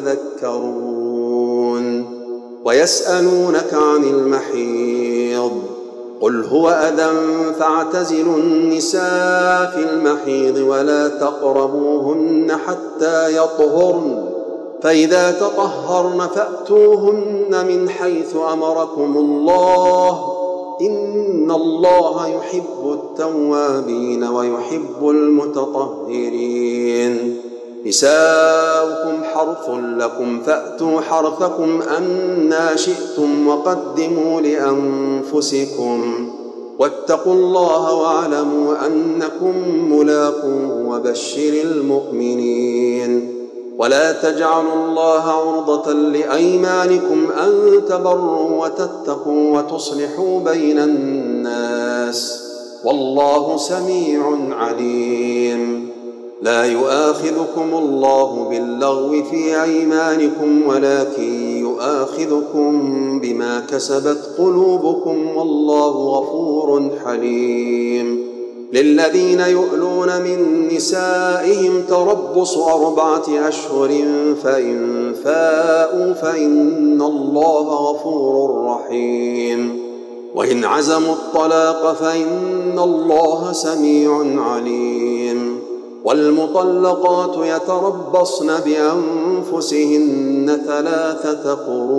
يتذكرون. ويسألونك عن المحيض، قل هو أذى فاعتزلوا النساء في المحيض ولا تقربوهن حتى يطهرن، فإذا تطهرن فأتوهن من حيث أمركم الله، إن الله يحب التوابين ويحب المتطهرين. نساؤكم حرث لكم فأتوا حرثكم أنى شئتم وقدموا لأنفسكم، واتقوا الله واعلموا أنكم ملاقوه وبشر المؤمنين. ولا تجعلوا الله عرضة لأيمانكم أن تبروا وتتقوا وتصلحوا بين الناس، والله سميع عليم. لا يؤاخذكم الله باللغو في أيمانكم ولكن يؤاخذكم بما كسبت قلوبكم، والله غفور حليم. للذين يؤلون من نسائهم تربص أربعة أشهر، فإن فاءوا فإن الله غفور رحيم. وإن عزموا الطلاق فإن الله سميع عليم. والمطلقات يتربصن بأنفسهن ثلاثة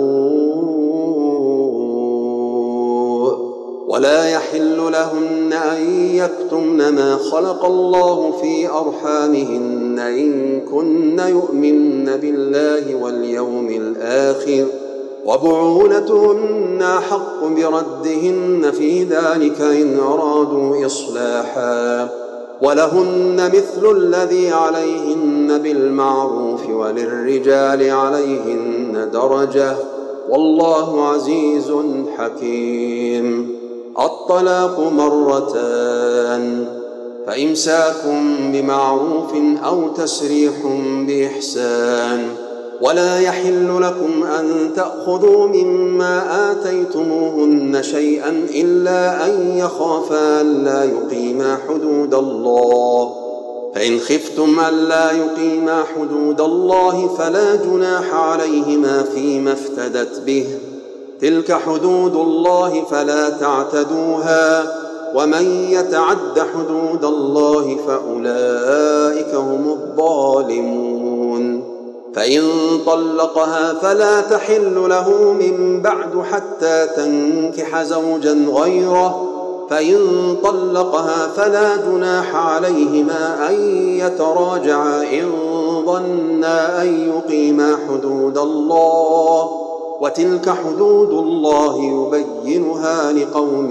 قروء، ولا يحل لهن أن يكتمن ما خلق الله في أرحامهن إن كن يؤمن بالله واليوم الآخر، وبعولتهن أحق بردهن في ذلك إن أرادوا إصلاحا، ولهن مثل الذي عليهن بالمعروف وللرجال عليهن درجة، والله عزيز حكيم. الطلاق مرتان، فإمساك بمعروف أو تسريح بإحسان. ولا يحل لكم أن تأخذوا مما آتيتموهن شيئا إلا أن يخافا ألا يقيما حدود الله، فإن خفتم ألا يقيما حدود الله فلا جناح عليهما فيما افتدت به، تلك حدود الله فلا تعتدوها، ومن يتعد حدود الله فأولئك هم الظالمون. فإن طلقها فلا تحل له من بعد حتى تنكح زوجا غيره، فإن طلقها فلا جناح عليهما أن يتراجعا إن ظنا أن يقيما حدود الله، وتلك حدود الله يبينها لقوم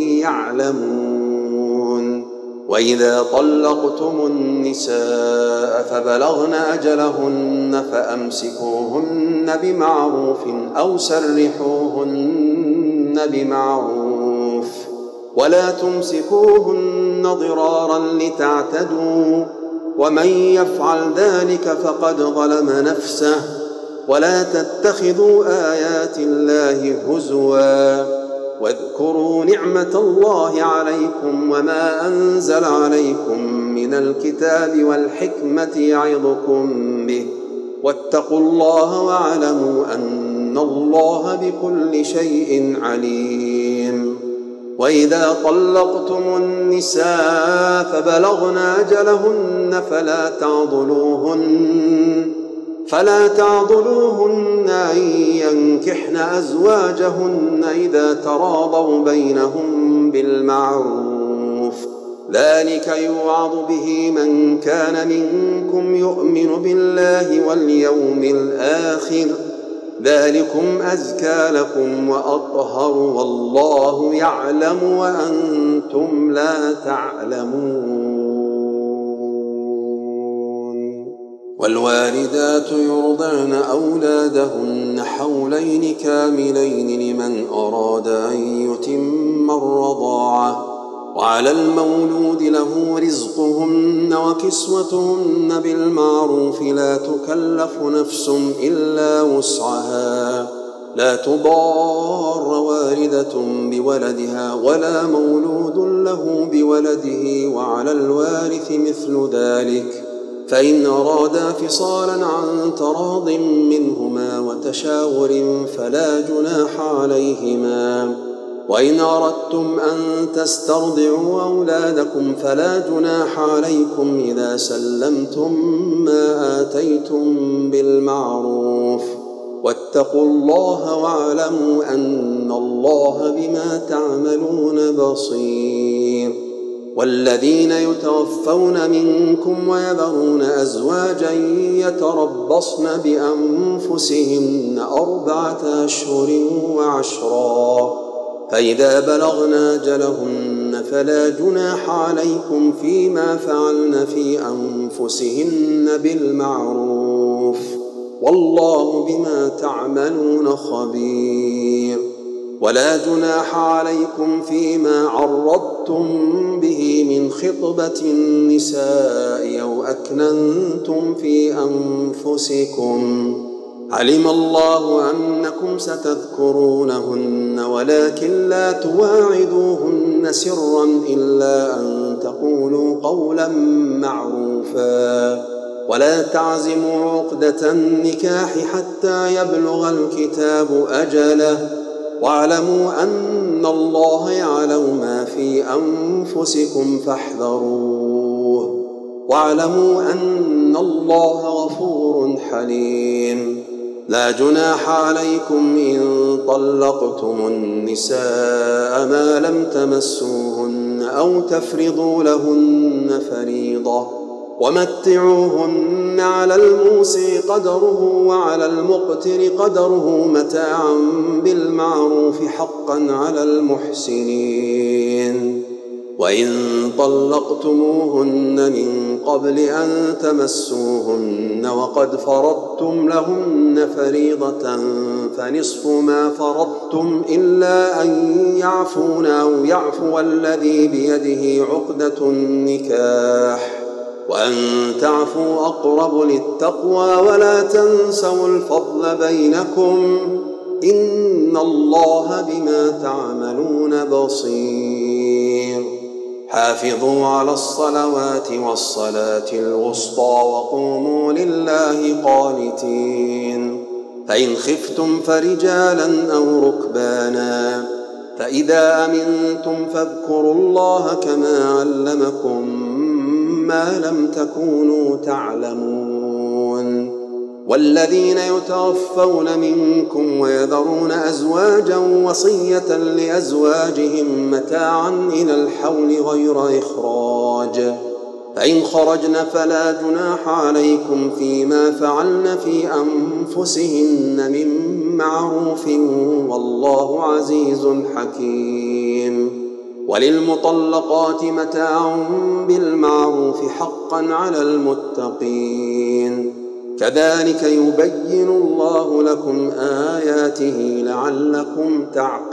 يعلمون. وإذا طلقتم النساء فبلغن أجلهن فأمسكوهن بمعروف أو سرحوهن بمعروف، ولا تمسكوهن ضرارا لتعتدوا، ومن يفعل ذلك فقد ظلم نفسه. ولا تتخذوا آيات الله هزوا، واذكروا نعمة الله عليكم وما أنزل عليكم من الكتاب والحكمة يعظكم به، واتقوا الله واعلموا أن الله بكل شيء عليم. وإذا طلقتم النساء فبلغن أجلهن فلا تعضلوهن فلا تعضلوهن أن ينكحن أزواجهن إذا تراضوا بينهم بالمعروف، ذلك يوعظ به من كان منكم يؤمن بالله واليوم الآخر، ذلكم أزكى لكم وأطهر، والله يعلم وأنتم وأنتم لا تعلمون. والوالدات يرضعن أولادهن حولين كاملين لمن أراد أن يتم الرضاعة، وعلى المولود له رزقهن وكسوتهن بالمعروف لا تكلف نفس إلا وسعها، لا تضار والدة بولدها ولا مولود له بولده، وعلى الوارث مثل ذلك، فإن أرادا فصالا عن تراض منهما وتشاور فلا جناح عليهما. وإن أردتم أن تسترضعوا أولادكم فلا جناح عليكم إذا سلمتم ما آتيتم بالمعروف، واتقوا الله واعلموا أن الله بما تعملون بصير. والذين يتوفون منكم ويذرون أزواجا يتربصن بأنفسهن أربعة أشهر وعشرا، فإذا بلغن أجلهن فلا جناح عليكم فيما فعلن في أنفسهن بالمعروف، والله بما تعملون خبير. ولا جناح عليكم فيما عرضتم به من خطبة النساء أو أكننتم في أنفسكم، علم الله أنكم ستذكرونهن ولكن لا تواعدوهن سرا إلا أن تقولوا قولا معروفا، ولا تعزموا عقدة النكاح حتى يبلغ الكتاب أجله، واعلموا أن الله يعلم ما في أنفسكم فاحذروه، واعلموا أن الله غفور حليم. لا جناح عليكم إن طلقتم النساء ما لم تمسوهن أو تفرضوا لهن فريضة، ومتعوهن على الموسع قدره وعلى المقتر قدره متاعا بالمعروف حقا على المحسنين. وإن طلقتموهن من قبل أن تمسوهن وقد فرضتم لهن فريضة فنصف ما فرضتم إلا أن يعفون أو يعفو الذي بيده عقدة النكاح، وأن تعفوا أقرب للتقوى، ولا تنسوا الفضل بينكم، إن الله بما تعملون بصير. حافظوا على الصلوات والصلاة الوسطى وقوموا لله قانتين. فإن خفتم فرجالا أو ركبانا، فإذا أمنتم فاذكروا الله كما علمكم ما لم تكونوا تعلمون. والذين يتوفون منكم ويذرون أزواجا وصية لأزواجهم متاعا إلى الحول غير إخراج، فإن خرجن فلا جناح عليكم فيما فعلن في أنفسهن من معروف، والله عزيز حكيم. وللمطلقات متاع بالمعروف حقا على المتقين، كذلك يبين الله لكم آياته لعلكم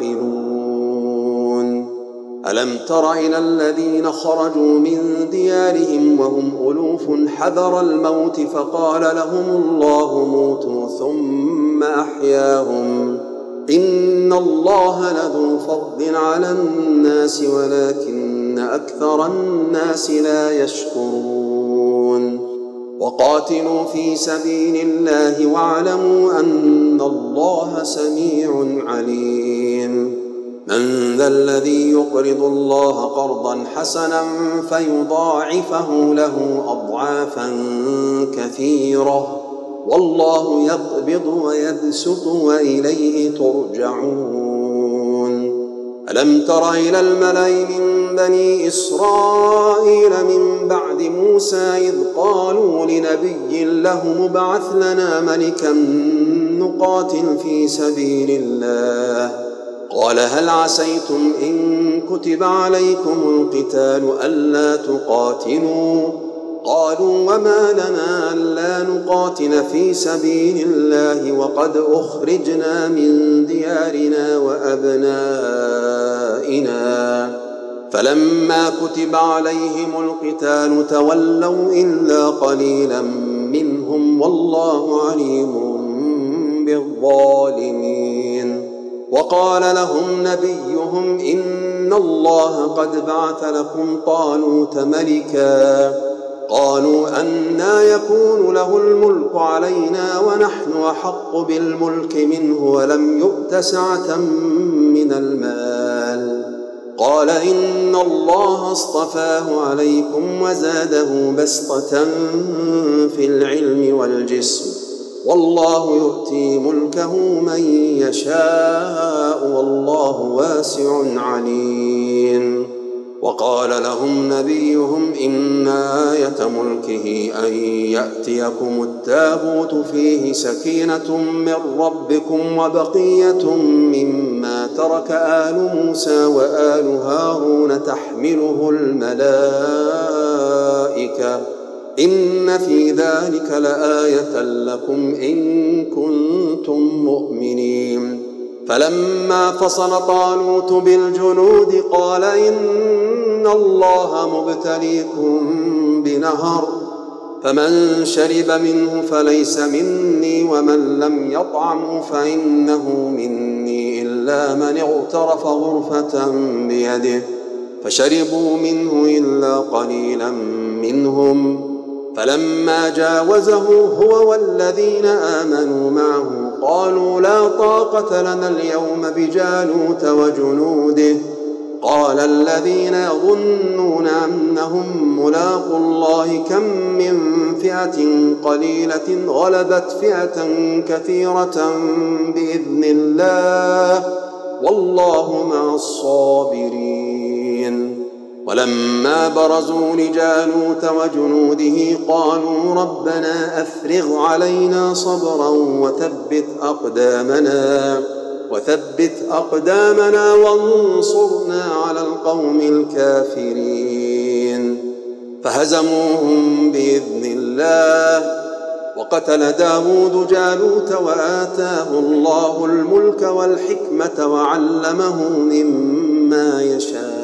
تعقلون. ألم تر إلى الذين خرجوا من ديارهم وهم ألوف حذر الموت فقال لهم الله موتوا ثم أحياهم، إن الله لذو فضل على الناس ولكن أكثر الناس لا يشكرون. وقاتلوا في سبيل الله واعلموا أن الله سميع عليم. من ذا الذي يقرض الله قرضا حسنا فيضاعفه له أضعافا كثيرة، والله يقبض ويبسط وإليه ترجعون. ألم تر إلى الملأ من بني إسرائيل من بعد موسى إذ قالوا لنبي له ابعث لنا ملكا نقاتل في سبيل الله، قال هل عسيتم إن كتب عليكم القتال ألا تقاتلوا قالوا وما لنا ألا نقاتل في سبيل الله وقد أخرجنا من ديارنا وأبنائنا فلما كتب عليهم القتال تولوا إلا قليلا منهم والله عليم بالظالمين. وقال لهم نبيهم إن الله قد بعث لكم طالوت ملكا قالوا أنى يكون له الملك علينا ونحن أحق بالملك منه ولم يؤت سعة من المال قال إن الله اصطفاه عليكم وزاده بسطة في العلم والجسم والله يؤتي ملكه من يشاء والله واسع عليم. وقال لهم نبيهم إن آية ملكه أن يأتيكم التابوت فيه سكينة من ربكم وبقية مما ترك آل موسى وآل هارون تحمله الملائكة إن في ذلك لآية لكم إن كنتم مؤمنين. فلما فصل طالوت بالجنود قال إن الله مبتليكم بنهر فمن شرب منه فليس مني ومن لم يطعمه فإنه مني إلا من اغترف غرفة بيده فشربوا منه إلا قليلا منهم فلما جاوزه هو والذين آمنوا معه قالوا لا طاقة لنا اليوم بجالوت وجنوده قال الذين يظنون أنهم ملاقوا الله كم من فئة قليلة غلبت فئة كثيرة بإذن الله والله مع الصابرين. ولما برزوا لجالوت وجنوده قالوا ربنا أفرغ علينا صبرا وثبت أقدامنا وثبت أقدامنا وانصرنا على القوم الكافرين فهزموهم بإذن الله. وقتل داود جالوت وآتاه الله الملك والحكمة وعلمه مما يشاء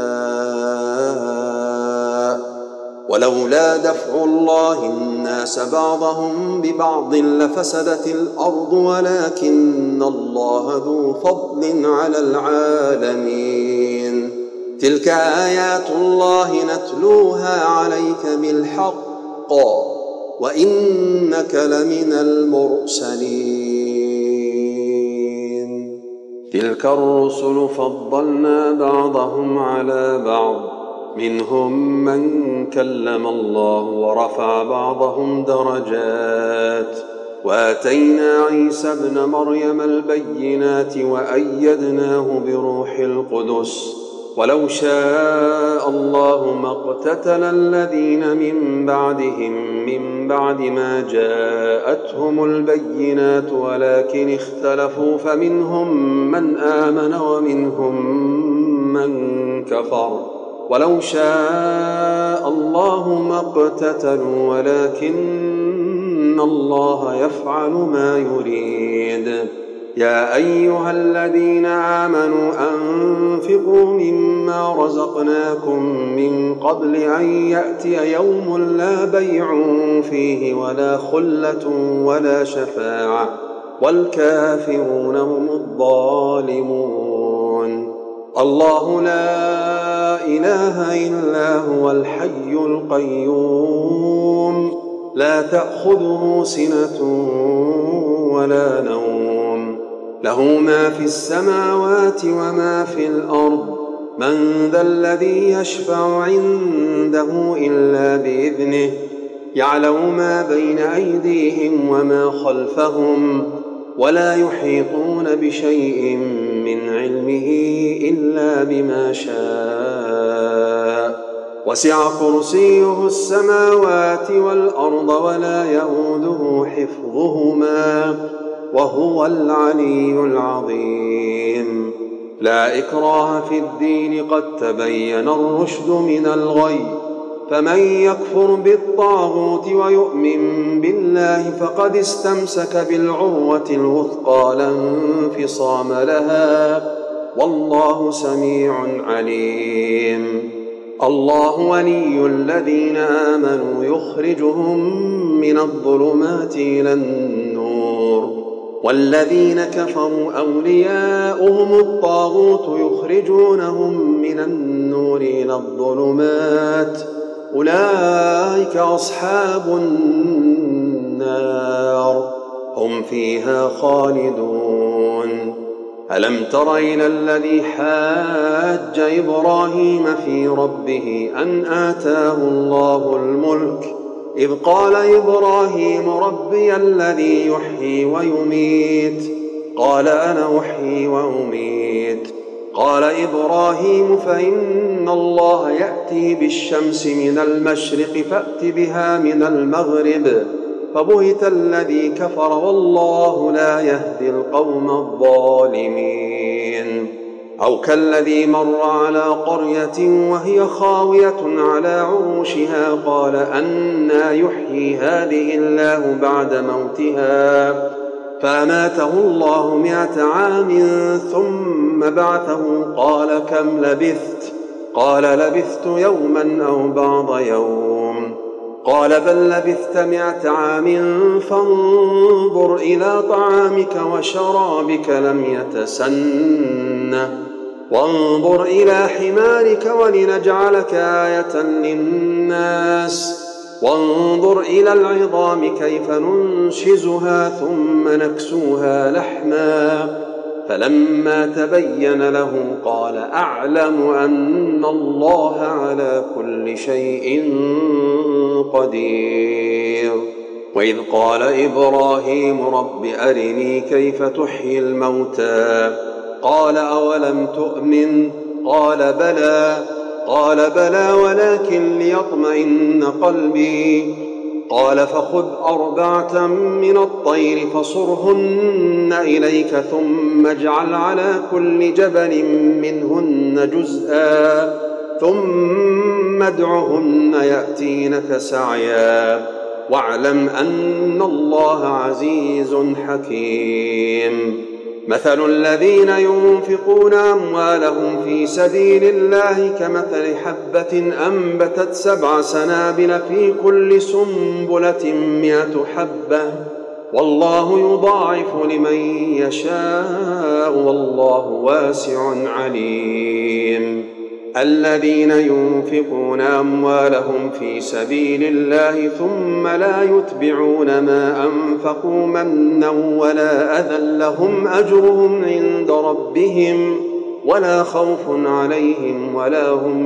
ولولا دفع الله الناس بعضهم ببعض لفسدت الأرض ولكن الله ذو فضل على العالمين. تلك آيات الله نتلوها عليك بالحق وإنك لمن المرسلين. تلك الرسل فضلنا بعضهم على بعض منهم من كلم الله ورفع بعضهم درجات وآتينا عيسى ابن مريم البينات وأيدناه بروح القدس ولو شاء الله ما اقتتل الذين من بعدهم من بعد ما جاءتهم البينات ولكن اختلفوا فمنهم من آمن ومنهم من كفر ولو شاء الله ما اقتتلوا ولكن الله يفعل ما يريد. يا أيها الذين آمنوا أنفقوا مما رزقناكم من قبل أن يأتي يوم لا بيع فيه ولا خلة ولا شفاعة والكافرون هم الظالمون. الله لا إله إلا هو الحي القيوم لا تأخذه سنة ولا نوم له ما في السماوات وما في الأرض من ذا الذي يشفع عنده إلا بإذنه يعلم ما بين أيديهم وما خلفهم ولا يحيطون بشيء من علمه إلا بما شاء وسع كرسيه السماوات والأرض ولا يئوده حفظهما وهو العلي العظيم. لا إكراه في الدين قد تبين الرشد من الغي فمن يكفر بالطاغوت ويؤمن بالله فقد استمسك بالعروة الوثقى لا انفصام لها والله سميع عليم. الله ولي الذين آمنوا يخرجهم من الظلمات إلى النور والذين كفروا أولياؤهم الطاغوت يخرجونهم من النور إلى الظلمات أولئك أصحاب النار هم فيها خالدون. ألم تر إلى الذي حاج إبراهيم في ربه أن آتاه الله الملك إذ قال إبراهيم ربي الذي يحيي ويميت قال أنا أحيي وأميت قال إبراهيم فإن الله يأتي بالشمس من المشرق فأت بها من المغرب فبهت الذي كفر والله لا يهدي القوم الظالمين. أو كالذي مر على قرية وهي خاوية على عروشها قال أنى يحيي هذه الله بعد موتها فأماته الله مائة عام ثم بعثه قال كم لبثت قال لبثت يوما أو بعض يوم قال بل لبثت مائة عام فانظر إلى طعامك وشرابك لم يتسنه وانظر إلى حمارك ولنجعلك آية للناس وانظر إلى العظام كيف ننشزها ثم نكسوها لحما فلما تبين له قال أعلم أن الله على كل شيء قدير. وإذ قال إبراهيم رب أرني كيف تحيي الموتى قال أولم تؤمن قال بلى قال بلى ولكن ليطمئن قلبي قال فخذ أربعة من الطير فصرهن إليك ثم اجعل على كل جبل منهن جزءا ثم ادعهن يأتينك سعيا واعلم أن الله عزيز حكيم. مثل الذين ينفقون أموالهم في سبيل الله كمثل حبة أنبتت سبع سنابل في كل سنبلة مئة حبة والله يضاعف لمن يشاء والله واسع عليم. الذين ينفقون أموالهم في سبيل الله ثم لا يتبعون ما أنفقوا منا ولا أذى لهم أجرهم عند ربهم ولا خوف عليهم ولا هم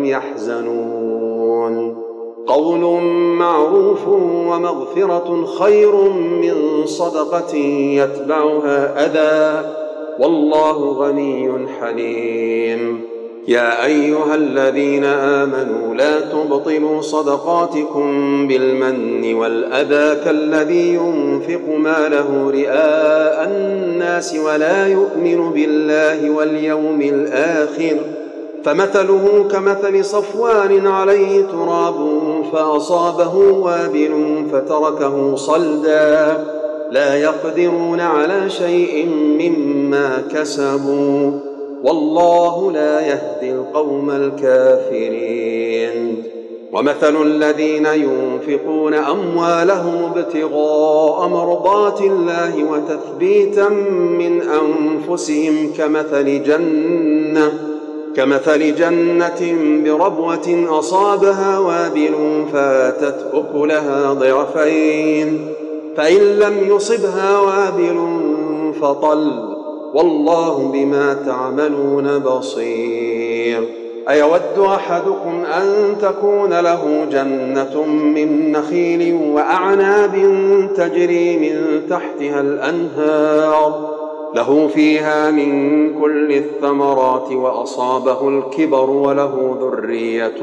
يحزنون. قول معروف ومغفرة خير من صدقة يتبعها أذى والله غني حليم. يا أيها الذين آمنوا لا تبطلوا صدقاتكم بالمن والأذى كالذي ينفق ماله رئاء الناس ولا يؤمن بالله واليوم الآخر فمثله كمثل صفوان عليه تراب فأصابه وابل فتركه صلدا لا يقدرون على شيء مما كسبوا والله لا يهدي القوم الكافرين. ومثل الذين ينفقون أموالهم ابتغاء مرضات الله وتثبيتا من أنفسهم كمثل جنة كمثل جنة بربوة أصابها وابل فاتت أكلها ضعفين فإن لم يصبها وابل فطل والله بما تعملون بصير. أيود أحدكم أن تكون له جنة من نخيل وأعناب تجري من تحتها الأنهار له فيها من كل الثمرات وأصابه الكبر وله ذرية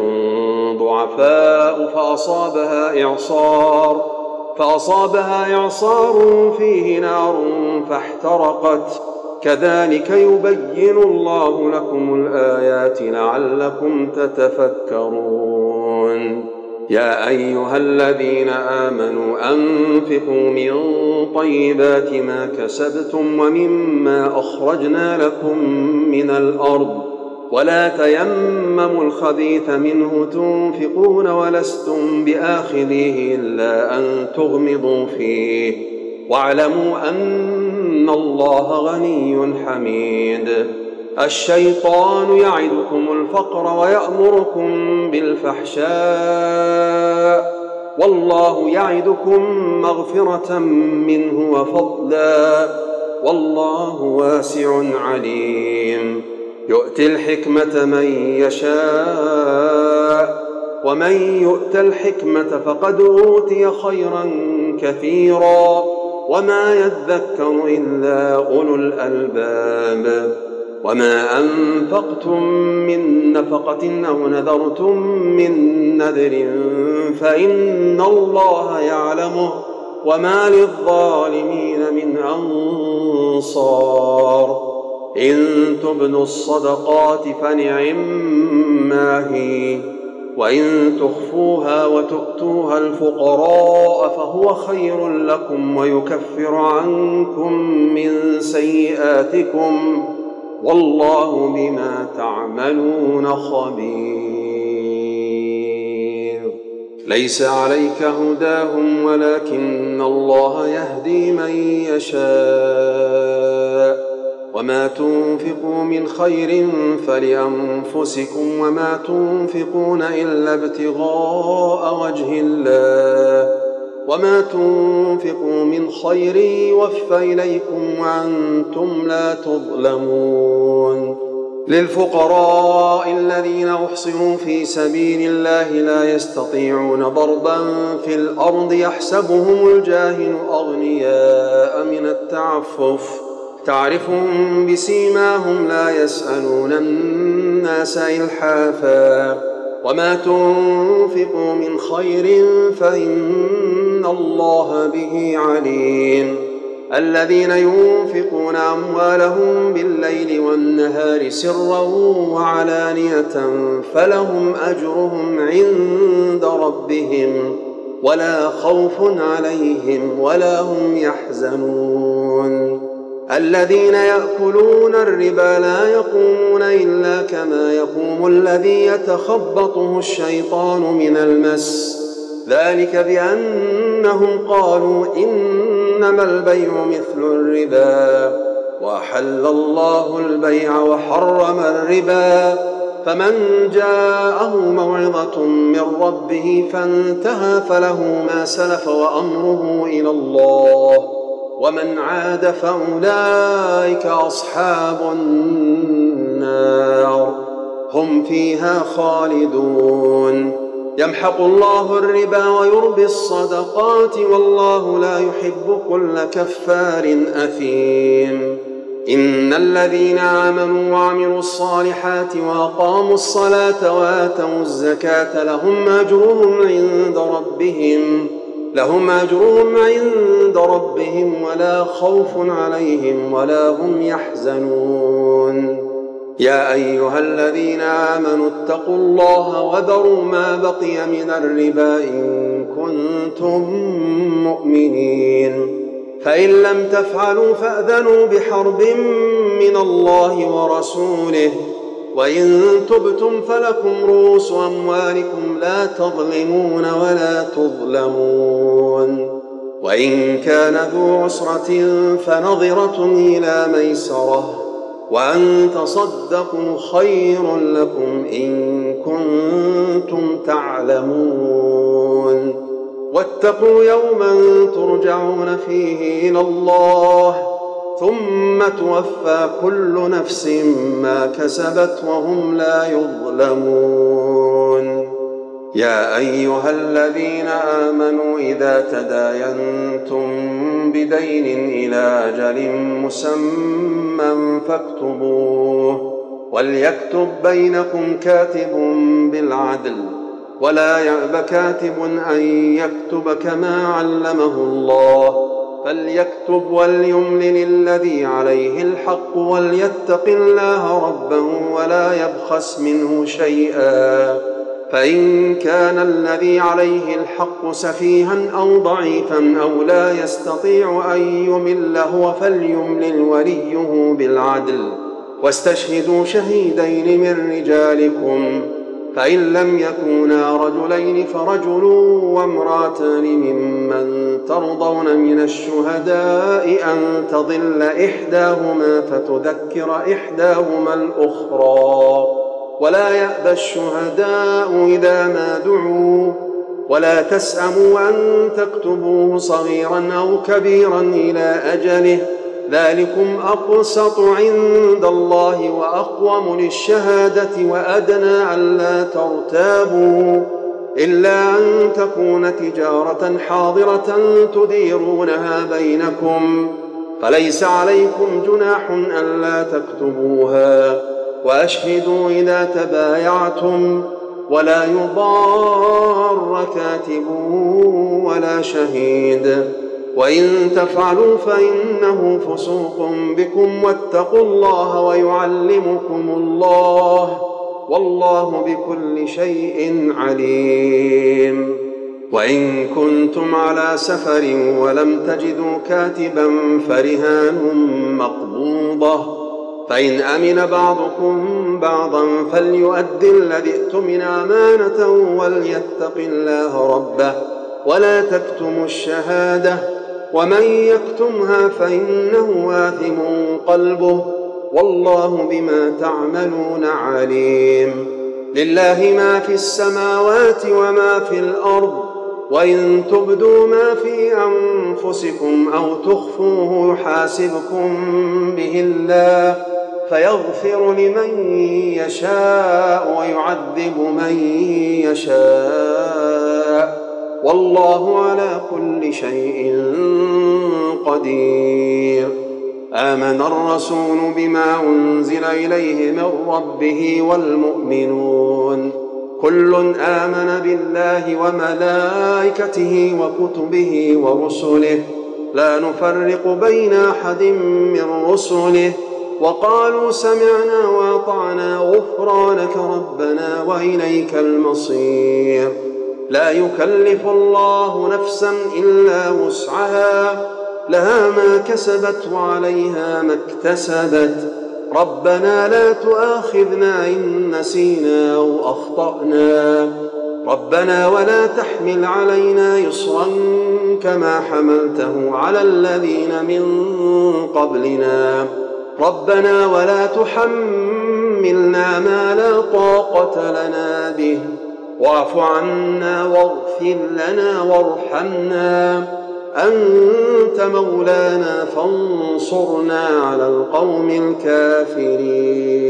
ضعفاء فأصابها إعصار فأصابها إعصار فيه نار فاحترقت كذلك يبين الله لكم الآيات لعلكم تتفكرون. يا أيها الذين آمنوا أنفقوا من طيبات ما كسبتم ومما أخرجنا لكم من الأرض ولا تيمموا الخبيث منه تنفقون ولستم بآخذيه إلا أن تغمضوا فيه واعلموا أن الله غني حميد. الشيطان يعدكم الفقر ويأمركم بالفحشاء والله يعدكم مغفرة منه وفضلا والله واسع عليم. يؤتي الحكمة من يشاء ومن يؤت الحكمة فقد أوتي خيرا كثيرا وما يذكر إلا أولو الألباب. وما أنفقتم من نفقة أو نذرتم من نذر فإن الله يعلمه وما للظالمين من أنصار. إن تبدوا الصدقات فنعما هي وإن تخفوها وتؤتوها الفقراء فهو خير لكم ويكفر عنكم من سيئاتكم والله بما تعملون خبير. ليس عليك هداهم ولكن الله يهدي من يشاء وما تنفقوا من خير فلأنفسكم وما تنفقون إلا ابتغاء وجه الله وما تنفقوا من خير يوفى إليكم وأنتم لا تظلمون. للفقراء الذين أحصروا في سبيل الله لا يستطيعون ضربا في الأرض يحسبهم الجاهل أغنياء من التعفف تعرفهم بسيماهم لا يسألون الناس إلحافا وما تنفقوا من خير فإن الله به عليم. الذين ينفقون أموالهم بالليل والنهار سرا وعلانية فلهم أجرهم عند ربهم ولا خوف عليهم ولا هم يحزنون. الذين يأكلون الربا لا يقومون إلا كما يقوم الذي يتخبطه الشيطان من المس ذلك بأنهم قالوا إنما البيع مثل الربا وأحل الله البيع وحرم الربا فمن جاءه موعظة من ربه فانتهى فله ما سلف وأمره إلى الله ومن عاد فأولئك أصحاب النار هم فيها خالدون. يمحق الله الربا ويربي الصدقات والله لا يحب كل كفار أثيم. إن الذين آمنوا وعملوا الصالحات وأقاموا الصلاة وآتوا الزكاة لهم أجرهم عند ربهم لهم أجرهم عند ربهم ولا خوف عليهم ولا هم يحزنون. يا أيها الذين آمنوا اتقوا الله وذروا ما بقي من الربا إن كنتم مؤمنين فإن لم تفعلوا فأذنوا بحرب من الله ورسوله وإن تبتم فلكم رؤوس أموالكم لا تظلمون ولا تظلمون. وإن كان ذو عسرة فنظرة إلى ميسرة وأن تصدقوا خير لكم إن كنتم تعلمون. واتقوا يوما ترجعون فيه إلى الله ثم توفى كل نفس ما كسبت وهم لا يظلمون. يا أيها الذين آمنوا إذا تداينتم بدين إلى أجل مسمى فاكتبوه وليكتب بينكم كاتب بالعدل ولا يأب كاتب أن يكتب كما علمه الله فليكتب وليملل الذي عليه الحق وليتق الله ربه ولا يبخس منه شيئا، فإن كان الذي عليه الحق سفيها أو ضعيفا أو لا يستطيع أن يمل هو فليملل وليه بالعدل، واستشهدوا شهيدين من رجالكم، فإن لم يكونا رجلين فرجل وامرأتان ممن ترضون من الشهداء أن تضل إحداهما فتذكر إحداهما الأخرى، ولا يأبى الشهداء إذا ما دعوا، ولا تسأموا أن تكتبوه صغيرا أو كبيرا إلى أجله، ذلكم أقسط عند الله وأقوم للشهادة وأدنى ألا ترتابوا، إلا أن تكون تجارة حاضرة تديرونها بينكم، فليس عليكم جناح ألا تكتبوها، وأشهدوا إذا تبايعتم، ولا يضار كاتب ولا شهيد، وإن تفعلوا فإنه فسوق بكم، واتقوا الله ويعلمكم الله، والله بكل شيء عليم. وإن كنتم على سفر ولم تجدوا كاتبا فرهان مقبوضة، فإن أمن بعضكم بعضا فليؤد الذي ائتمن أمانته وليتق الله ربه ولا تكتموا الشهادة، ومن يكتمها فإنه آثم قلبه، والله بما تعملون عليم. لله ما في السماوات وما في الأرض، وإن تبدوا ما في أنفسكم أو تخفوه يحاسبكم به الله، فيغفر لمن يشاء ويعذب من يشاء، والله على كل شيء قدير. آمن الرسول بما أنزل إليه من ربه والمؤمنون كل آمن بالله وملائكته وكتبه ورسله لا نفرق بين أحد من رسله، وقالوا سمعنا وأطعنا غفرانك ربنا وإليك المصير. لا يكلف الله نفسا إلا وسعها، لها ما كسبت وعليها ما اكتسبت، ربنا لا تؤاخذنا إن نسينا أو أخطأنا، ربنا ولا تحمل علينا إصرا كما حملته على الذين من قبلنا، ربنا ولا تحملنا ما لا طاقة لنا به، واعف عنا واغفر لنا وارحمنا، أنت مولانا فانصرنا على القوم الكافرين.